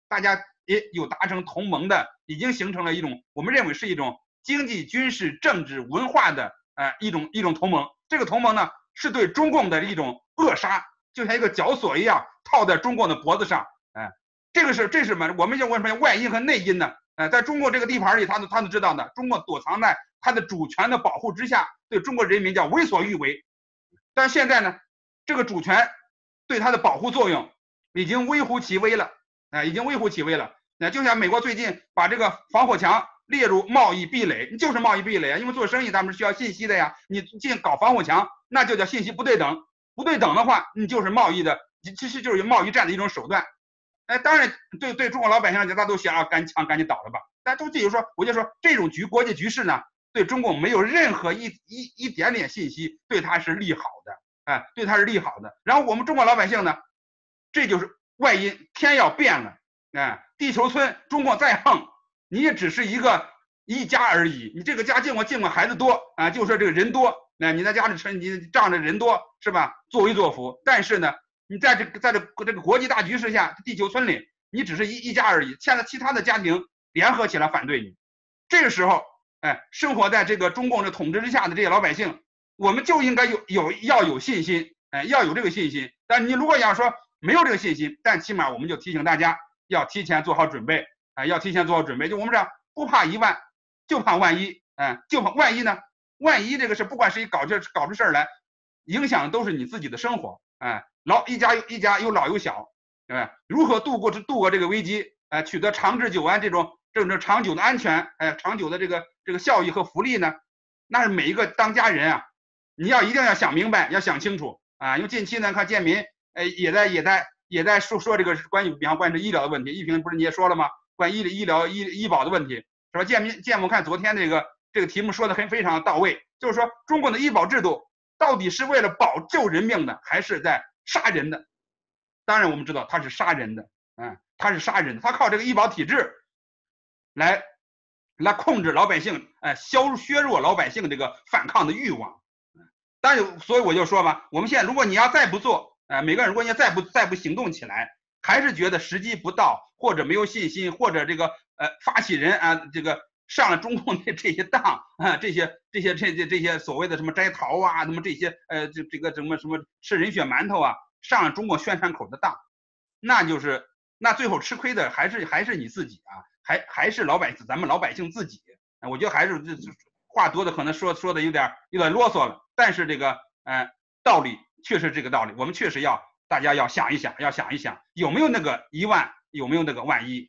大家也有达成同盟的，已经形成了一种我们认为是一种经济、军事、政治、文化的呃一种一种同盟。这个同盟呢，是对中共的一种扼杀，就像一个绞索一样套在中共的脖子上。哎、呃，这个是这是什么？我们就问什么外因和内因呢？呃，在中国这个地盘里，他都他都知道的，中国躲藏在他的主权的保护之下，对中国人民叫为所欲为。但现在呢，这个主权对他的保护作用已经微乎其微了，啊、呃，已经微乎其微了。那、呃、就像美国最近把这个防火墙列入贸易壁垒，就是贸易壁垒啊，因为做生意他们是需要信息的呀。你进搞防火墙，那就叫信息不对等，不对等的话，你就是贸易的，其实就是贸易战的一种手段。哎，当然对对中国老百姓来讲，大家都想啊，赶紧抢，赶紧倒了吧。但都就是说，我就说这种局国际局势呢，对中共没有任何一一一点点信息对他是利好的，哎，对他是利好的。然后我们中国老百姓呢，这就是外因，天要变了，哎，地球村，中国再横，你也只是一个一家而已。你这个家尽管尽管孩子多啊，就说这个人多，那、哎、你在家里吃，你仗着人多是吧？作威作福，但是呢。你在这个在这个这个国际大局势下，地球村里，你只是一一家而已。现在其他的家庭联合起来反对你，这个时候，哎，生活在这个中共的统治之下的这些老百姓，我们就应该有有要有信心，哎，要有这个信心。但你如果要说没有这个信心，但起码我们就提醒大家要提前做好准备，哎，要提前做好准备。就我们这样，不怕一万，就怕万一，哎，就怕万一呢？万一这个事不管谁搞这搞出事儿来，影响都是你自己的生活，哎。老一家一家有老有小，对吧？如何度过这度过这个危机？哎、呃，取得长治久安这种这种长久的安全，哎、呃，长久的这个这个效益和福利呢？那是每一个当家人啊，你要一定要想明白，要想清楚啊。因为近期呢，看建民，哎、呃，也在也在也在说说这个关于比方关于医疗的问题。一平不是你也说了吗？关于医医疗医医保的问题，是吧？建民建我看昨天这个这个题目说的很非常到位，就是说中国的医保制度到底是为了保救人命的，还是在杀人的？当然我们知道他是杀人的，嗯，他是杀人的，他靠这个医保体制来来控制老百姓，哎，削削弱老百姓这个反抗的欲望。当然，所以我就说嘛，我们现在如果你要再不做，哎，每个人如果你再不再不行动起来，还是觉得时机不到，或者没有信心，或者这个呃发起人啊，这个上了中共的这些当啊，这些这些这些这些所谓的什么摘桃啊，什么这些呃这这个什么什么吃人血馒头啊，上了中国宣传口的当，那就是那最后吃亏的还是还是你自己啊，还还是老百姓，咱们老百姓自己。我觉得还是这话多的可能说说的有点有点啰嗦了，但是这个呃道理确实这个道理，我们确实要大家要想一想，要想一想有没有那个一万，有没有那个万一。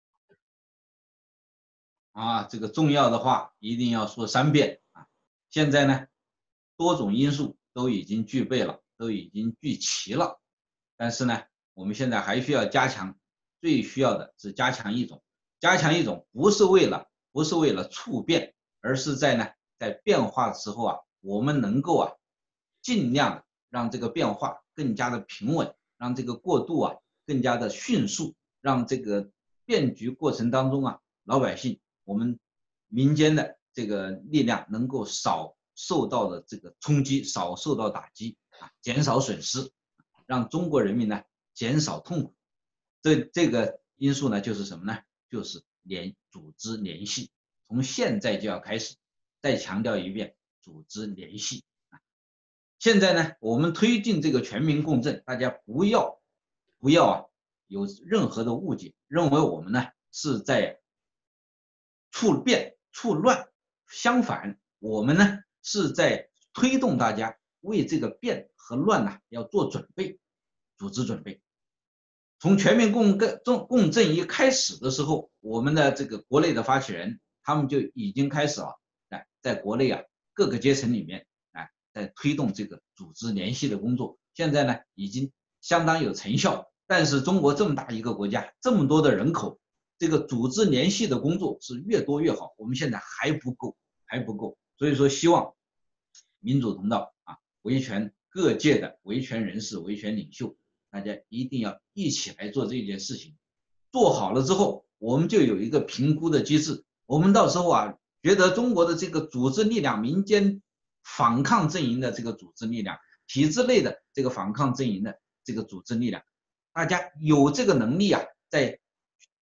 啊，这个重要的话一定要说三遍啊！现在呢，多种因素都已经具备了，都已经聚齐了，但是呢，我们现在还需要加强，最需要的是加强一种，加强一种不是为了不是为了促变，而是在呢在变化的时候啊，我们能够啊尽量让这个变化更加的平稳，让这个过渡啊更加的迅速，让这个变局过程当中啊，老百姓。我们民间的这个力量能够少受到的这个冲击，少受到打击啊，减少损失，让中国人民呢减少痛苦。这这个因素呢，就是什么呢？就是联组织联系，从现在就要开始。再强调一遍，组织联系。现在呢，我们推进这个全民共振，大家不要不要啊有任何的误解，认为我们呢是在促变促乱，相反，我们呢是在推动大家为这个变和乱呢要做准备，组织准备。从全民共振共振一开始的时候，我们的这个国内的发起人，他们就已经开始了，哎，在国内啊各个阶层里面，哎，在推动这个组织联系的工作。现在呢已经相当有成效，但是中国这么大一个国家，这么多的人口。这个组织联系的工作是越多越好，我们现在还不够，还不够，所以说希望民主同道啊，维权各界的维权人士、维权领袖，大家一定要一起来做这件事情。做好了之后，我们就有一个评估的机制，我们到时候啊，觉得中国的这个组织力量、民间反抗阵营的这个组织力量、体制内的这个反抗阵营的这个组织力量，大家有这个能力啊，在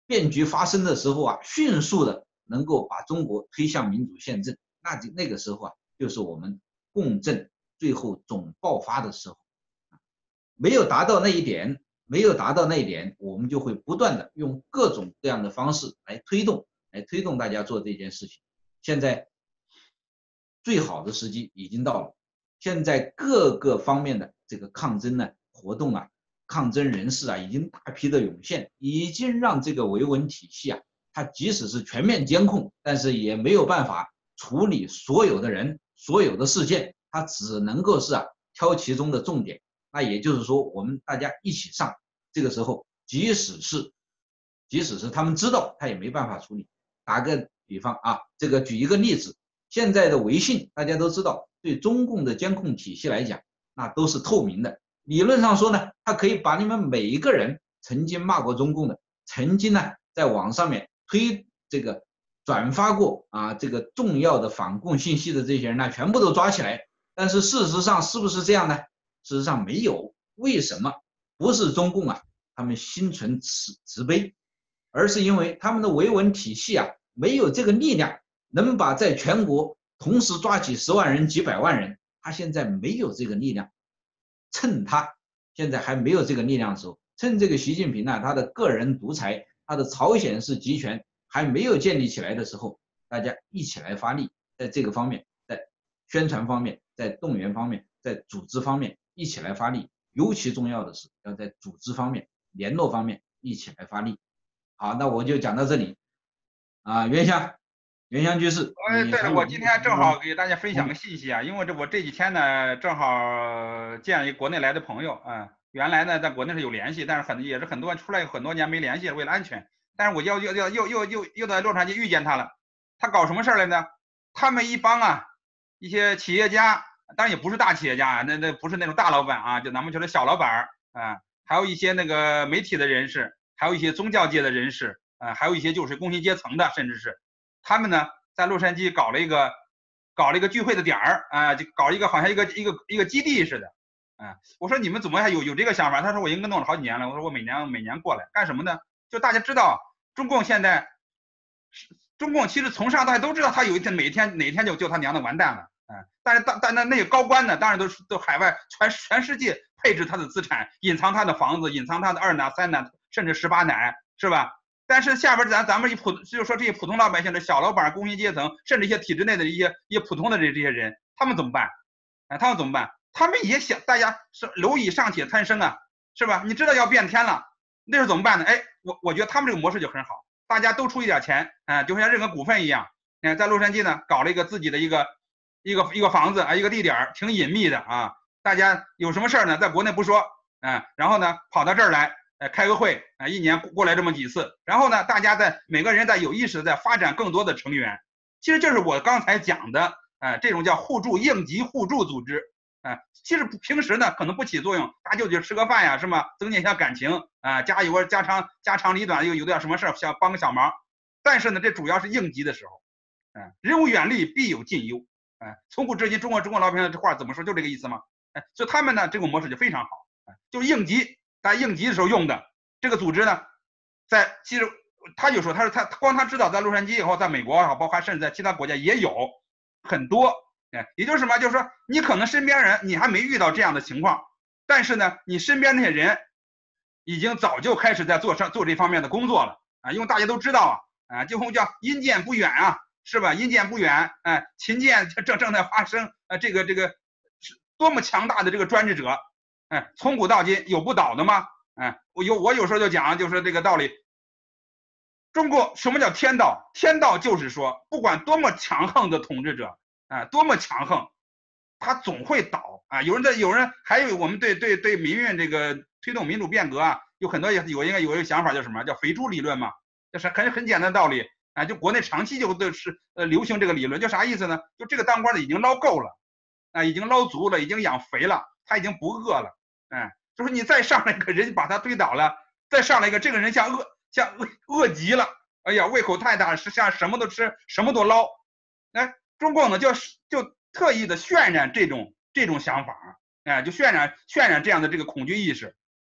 变局发生的时候啊，迅速的能够把中国推向民主宪政，那就那个时候啊，就是我们共振最后总爆发的时候。没有达到那一点，没有达到那一点，我们就会不断的用各种各样的方式来推动，来推动大家做这件事情。现在最好的时机已经到了，现在各个方面的这个抗争呢活动啊，抗争人士啊，已经大批的涌现，已经让这个维稳体系啊，它即使是全面监控，但是也没有办法处理所有的人、所有的事件，它只能够是啊挑其中的重点。那也就是说，我们大家一起上，这个时候，即使是即使是他们知道，他也没办法处理。打个比方啊，这个举一个例子，现在的微信大家都知道，对中共的监控体系来讲，那都是透明的。理论上说呢，它可以把你们每一个人曾经骂过中共的，曾经呢在网上面推这个转发过啊这个重要的反共信息的这些人呢，全部都抓起来。但是事实上是不是这样呢？事实上没有。为什么？不是中共啊，他们心存慈慈悲，而是因为他们的维稳体系啊，没有这个力量，能把在全国同时抓几十万人、几百万人。他现在没有这个力量，趁他现在还没有这个力量的时候，趁这个习近平呢、啊，他的个人独裁，他的朝鲜式集权还没有建立起来的时候，大家一起来发力，在这个方面，在宣传方面，在动员方面，在组织方面一起来发力。尤其重要的是要在组织方面、联络方面一起来发力。好，那我就讲到这里。啊，袁湘，袁湘居士。 哎，对了，我今天正好给大家分享个信息啊，因为这我这几天呢，正好见了一个国内来的朋友啊，原来呢在国内是有联系，但是很也是很多出来很多年没联系，为了安全。但是我要要要又又又又在洛杉矶遇见他了，他搞什么事儿来呢？他们一帮啊一些企业家。当然也不是大企业家，那那不是那种大老板啊，就咱们说的小老板啊，还有一些那个媒体的人士，还有一些宗教界的人士啊，还有一些就是工薪阶层的，甚至是他们呢在洛杉矶搞了一个搞了一个聚会的点儿啊，就搞一个好像一个一个一个基地似的啊。我说你们怎么还有有这个想法？他说我已经弄了好几年了。我说我每年每年过来干什么呢？就大家知道中共现在，中共其实从上大家都知道他有一天每天哪天就就他娘的完蛋了。嗯，但是但但那那个高官呢，当然都是都海外全全世界配置他的资产，隐藏他的房子，隐藏他的二奶、三奶，甚至十八奶，是吧？但是下边咱咱们一普，就是说这些普通老百姓的小老板、工薪阶层，甚至一些体制内的一些一些普通的这这些人，他们怎么办？哎，他们怎么办？他们也想，大家是蝼蚁尚且贪生啊，是吧？你知道要变天了，那时候怎么办呢？哎，我我觉得他们这个模式就很好，大家都出一点钱，哎，就像认可股份一样，哎，在洛杉矶呢搞了一个自己的一个。一个一个房子啊，一个地点挺隐秘的啊，大家有什么事儿呢，在国内不说，啊，然后呢跑到这儿来，呃，开个会啊，一年过来这么几次，然后呢，大家在每个人在有意识的在发展更多的成员，其实就是我刚才讲的，啊，这种叫互助应急互助组织，啊，其实平时呢可能不起作用，大家就去吃个饭呀，是吗？增进一下感情啊，家有个家长家长里短，又有点什么事儿想帮个小忙，但是呢，这主要是应急的时候，啊，人无远虑，必有近忧。哎，从古至今，中国中国老百姓这话怎么说？就这个意思吗？哎，所以他们呢，这个模式就非常好，哎，就是应急，在应急的时候用的。这个组织呢，在其实他就说，他说他光他知道，在洛杉矶以后，在美国啊，包括甚至在其他国家也有很多，哎，也就是什么？就是说你可能身边人你还没遇到这样的情况，但是呢，你身边那些人已经早就开始在做上做这方面的工作了啊，因为大家都知道啊，啊，就叫阴间不远啊。是吧？阴间不远，哎，秦剑正正在发生，呃，这个这个是多么强大的这个专制者，哎，从古到今有不倒的吗？哎，我有我有时候就讲，就是这个道理。中国什么叫天道？天道就是说，不管多么强横的统治者，啊，多么强横，他总会倒啊。有人在，有人还有我们对对对民运这个推动民主变革啊，有很多有应该有一个想法叫什么？叫肥猪理论嘛，这是很很简单的道理。啊，就国内长期就都是呃流行这个理论，就啥意思呢？就这个当官的已经捞够了，啊，已经捞足了，已经养肥了，他已经不饿了，哎，就是你再上来一个人把他推倒了，再上来一个这个人像饿像饿饿极了，哎呀，胃口太大，是像什么都吃，什么都捞，哎，中共呢就就特意的渲染这种这种想法，哎，就渲染渲染这样的这个恐惧意识，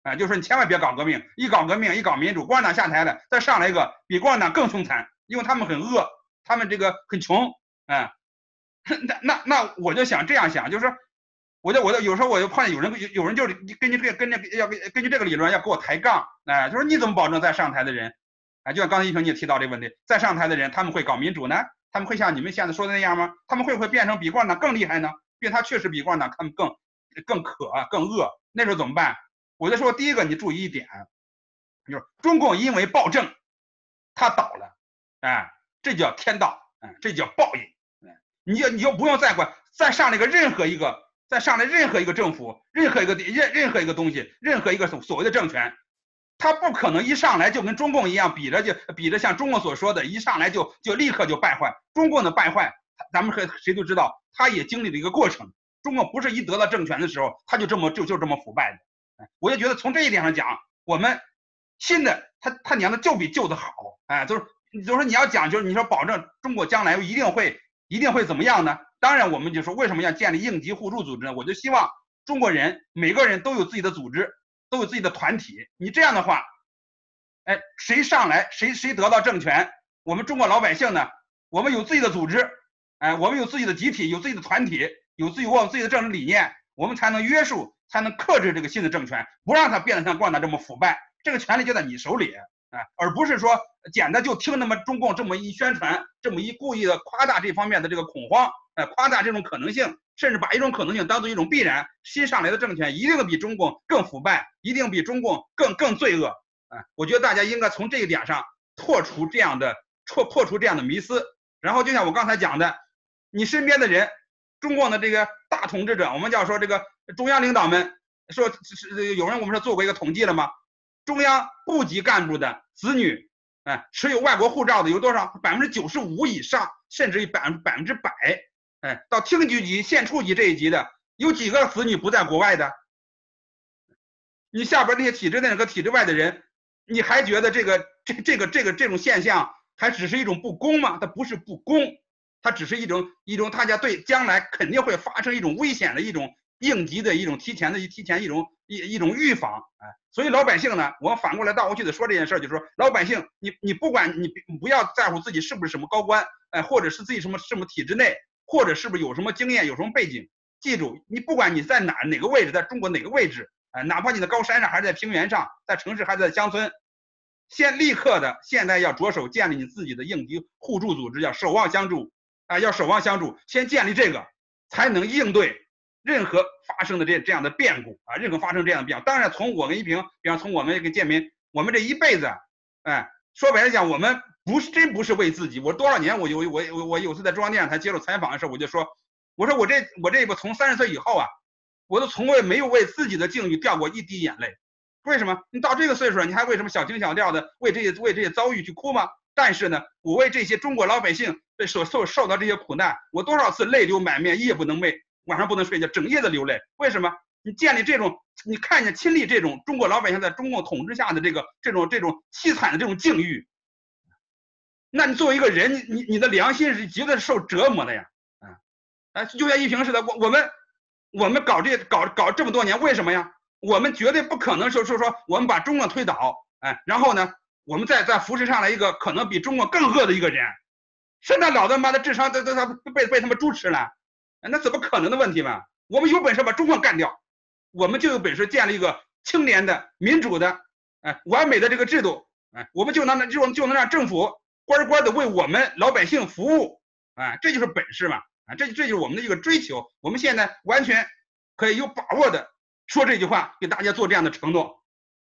啊，就说你千万别搞革命，一搞革命，一搞民主，共产党下台了，再上来一个比共产党更凶残，因为他们很恶，他们这个很穷，啊，那那那我就想这样想，就是说，我就我就有时候我就碰见有人有有人就是根据这个跟这个要根据这个理论要给我抬杠，哎，就说你怎么保证再上台的人，哎，就像刚才一平你也提到这个问题，再上台的人他们会搞民主呢？他们会像你们现在说的那样吗？他们会不会变成比共产党更厉害呢？因为他确实比共产党他们更更可更恶，那时候怎么办？我就说第一个你注意一点，就是中共因为暴政，他倒了，哎，这叫天道，哎，这叫报应，哎，你就你就不用再管再上来个任何一个再上来任何一个政府，任何一个任任何一个东西，任何一个所所谓的政权。他不可能一上来就跟中共一样，比着就比着像中共所说的，一上来就就立刻就败坏。中共的败坏，咱们和谁都知道，他也经历了一个过程。中共不是一得到政权的时候，他就这么就就这么腐败的。我就觉得从这一点上讲，我们新的他他娘的就比旧的好，哎，就是就是说你要讲究，你说保证中国将来一定会一定会怎么样呢？当然，我们就说为什么要建立应急互助组织呢？我就希望中国人每个人都有自己的组织。都有自己的团体，你这样的话，哎，谁上来谁谁得到政权，我们中国老百姓呢，我们有自己的组织，哎，我们有自己的集体，有自己的团体，有自己我有自己的政治理念，我们才能约束，才能克制这个新的政权，不让它变得像共产党这么腐败。这个权力就在你手里，哎，而不是说简单就听那么中共这么一宣传，这么一故意的夸大这方面的这个恐慌，哎，夸大这种可能性。甚至把一种可能性当做一种必然，新上来的政权一定比中共更腐败，一定比中共更更罪恶。啊，我觉得大家应该从这一点上破除这样的破破除这样的迷思。然后就像我刚才讲的，你身边的人，中共的这个大统治者，我们叫说这个中央领导们说，是有人我们说做过一个统计了吗？中央部级干部的子女，哎，持有外国护照的有多少？百分之九十五以上，甚至于百分百分之百。哎，到厅局级、县处级这一级的，有几个子女不在国外的？你下边那些体制内和体制外的人，你还觉得这个这这个这个这种现象还只是一种不公吗？它不是不公，它只是一种一种大家对将来肯定会发生一种危险的一种应急的一种提前的提前一种一一种预防。哎，所以老百姓呢，我反过来倒过去的说这件事儿，就是说老百姓，你你不管你不要在乎自己是不是什么高官，哎，或者是自己什么什么体制内。或者是不是有什么经验，有什么背景？记住，你不管你在哪哪个位置，在中国哪个位置，哎，哪怕你在高山上，还是在平原上，在城市，还是在乡村，先立刻的，现在要着手建立你自己的应急互助组织，要守望相助，啊，要守望相助，先建立这个，才能应对任何发生的这这样的变故啊，任何发生这样的变故。当然，从我跟一平，比方从我们这个建民，我们这一辈子，哎，说白了讲，我们。不是真不是为自己，我多少年我有我我我有次在中央电视台接受采访的时候，我就说，我说我这我这一步从三十岁以后啊，我都从未没有为自己的境遇掉过一滴眼泪。为什么？你到这个岁数了，你还为什么小情小调的为这些为这些遭遇去哭吗？但是呢，我为这些中国老百姓被所受受到这些苦难，我多少次泪流满面，夜不能寐，晚上不能睡觉，整夜的流泪。为什么？你建立这种，你看见亲历这种中国老百姓在中共统治下的这个这种这种凄惨的这种境遇。那你作为一个人，你你的良心是绝对受折磨的呀，啊，哎，就像一平似的，我我们我们搞这搞搞这么多年，为什么呀？我们绝对不可能说说说我们把中共推倒，哎，然后呢，我们再再扶持上来一个可能比中国更恶的一个人，现在老他妈的智商都都都被被他们猪吃了，那怎么可能的问题嘛？我们有本事把中共干掉，我们就有本事建立一个清廉的、民主的、哎完美的这个制度，哎，我们就能就就能让政府。乖乖的为我们老百姓服务，啊，这就是本事嘛，啊，这这就是我们的一个追求。我们现在完全可以有把握的说这句话，给大家做这样的承诺。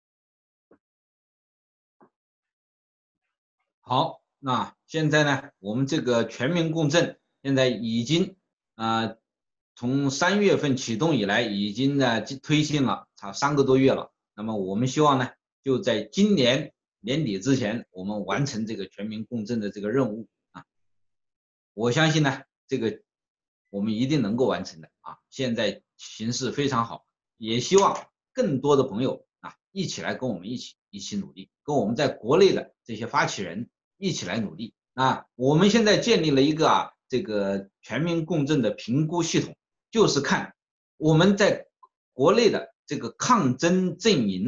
好，那现在呢，我们这个全民共振现在已经啊、呃，从三月份启动以来，已经呢推进了差三个多月了。那么我们希望呢，就在今年年底之前，我们完成这个全民共振的这个任务啊！我相信呢，这个我们一定能够完成的啊！现在形势非常好，也希望更多的朋友啊一起来跟我们一起一起努力，跟我们在国内的这些发起人一起来努力。那我们现在建立了一个啊这个全民共振的评估系统，就是看我们在国内的这个抗争阵营呢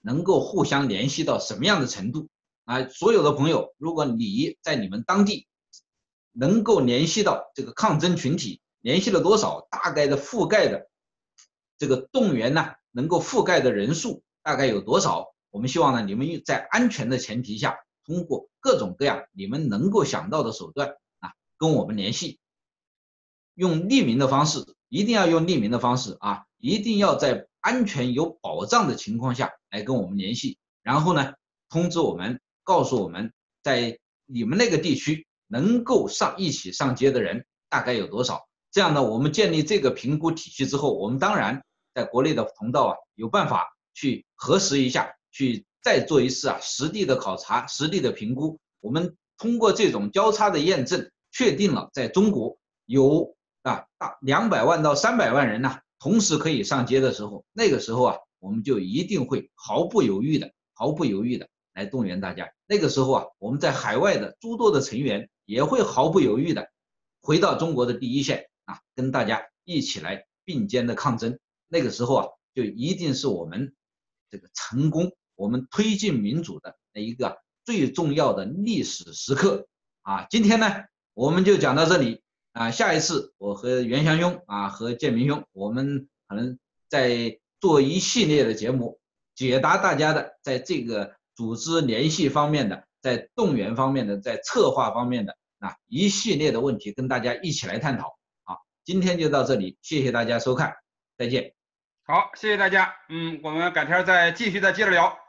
能够互相联系到什么样的程度啊？所有的朋友，如果你在你们当地能够联系到这个抗争群体，联系了多少，大概的覆盖的这个动员呢，能够覆盖的人数大概有多少？我们希望呢，你们在安全的前提下，通过各种各样你们能够想到的手段啊，跟我们联系，用匿名的方式，一定要用匿名的方式啊，一定要在安全有保障的情况下来跟我们联系，然后呢，通知我们，告诉我们在你们那个地区能够上一起上街的人大概有多少。这样呢，我们建立这个评估体系之后，我们当然在国内的同道啊，有办法去核实一下，去再做一次啊实地的考察、实地的评估。我们通过这种交叉的验证，确定了在中国有啊大两百万到三百万人呐、啊，同时可以上街的时候，那个时候啊，我们就一定会毫不犹豫的、毫不犹豫的来动员大家。那个时候啊，我们在海外的诸多的成员也会毫不犹豫的回到中国的第一线啊，跟大家一起来并肩的抗争。那个时候啊，就一定是我们这个成功，我们推进民主的那一个最重要的历史时刻啊。今天呢，我们就讲到这里啊。下一次我和袁祥兄啊和建明兄，我们可能在做一系列的节目，解答大家的在这个组织联系方面的，在动员方面的，在策划方面的啊一系列的问题，跟大家一起来探讨。好，今天就到这里，谢谢大家收看，再见。 好，谢谢大家，嗯，我们改天再继续再接着聊。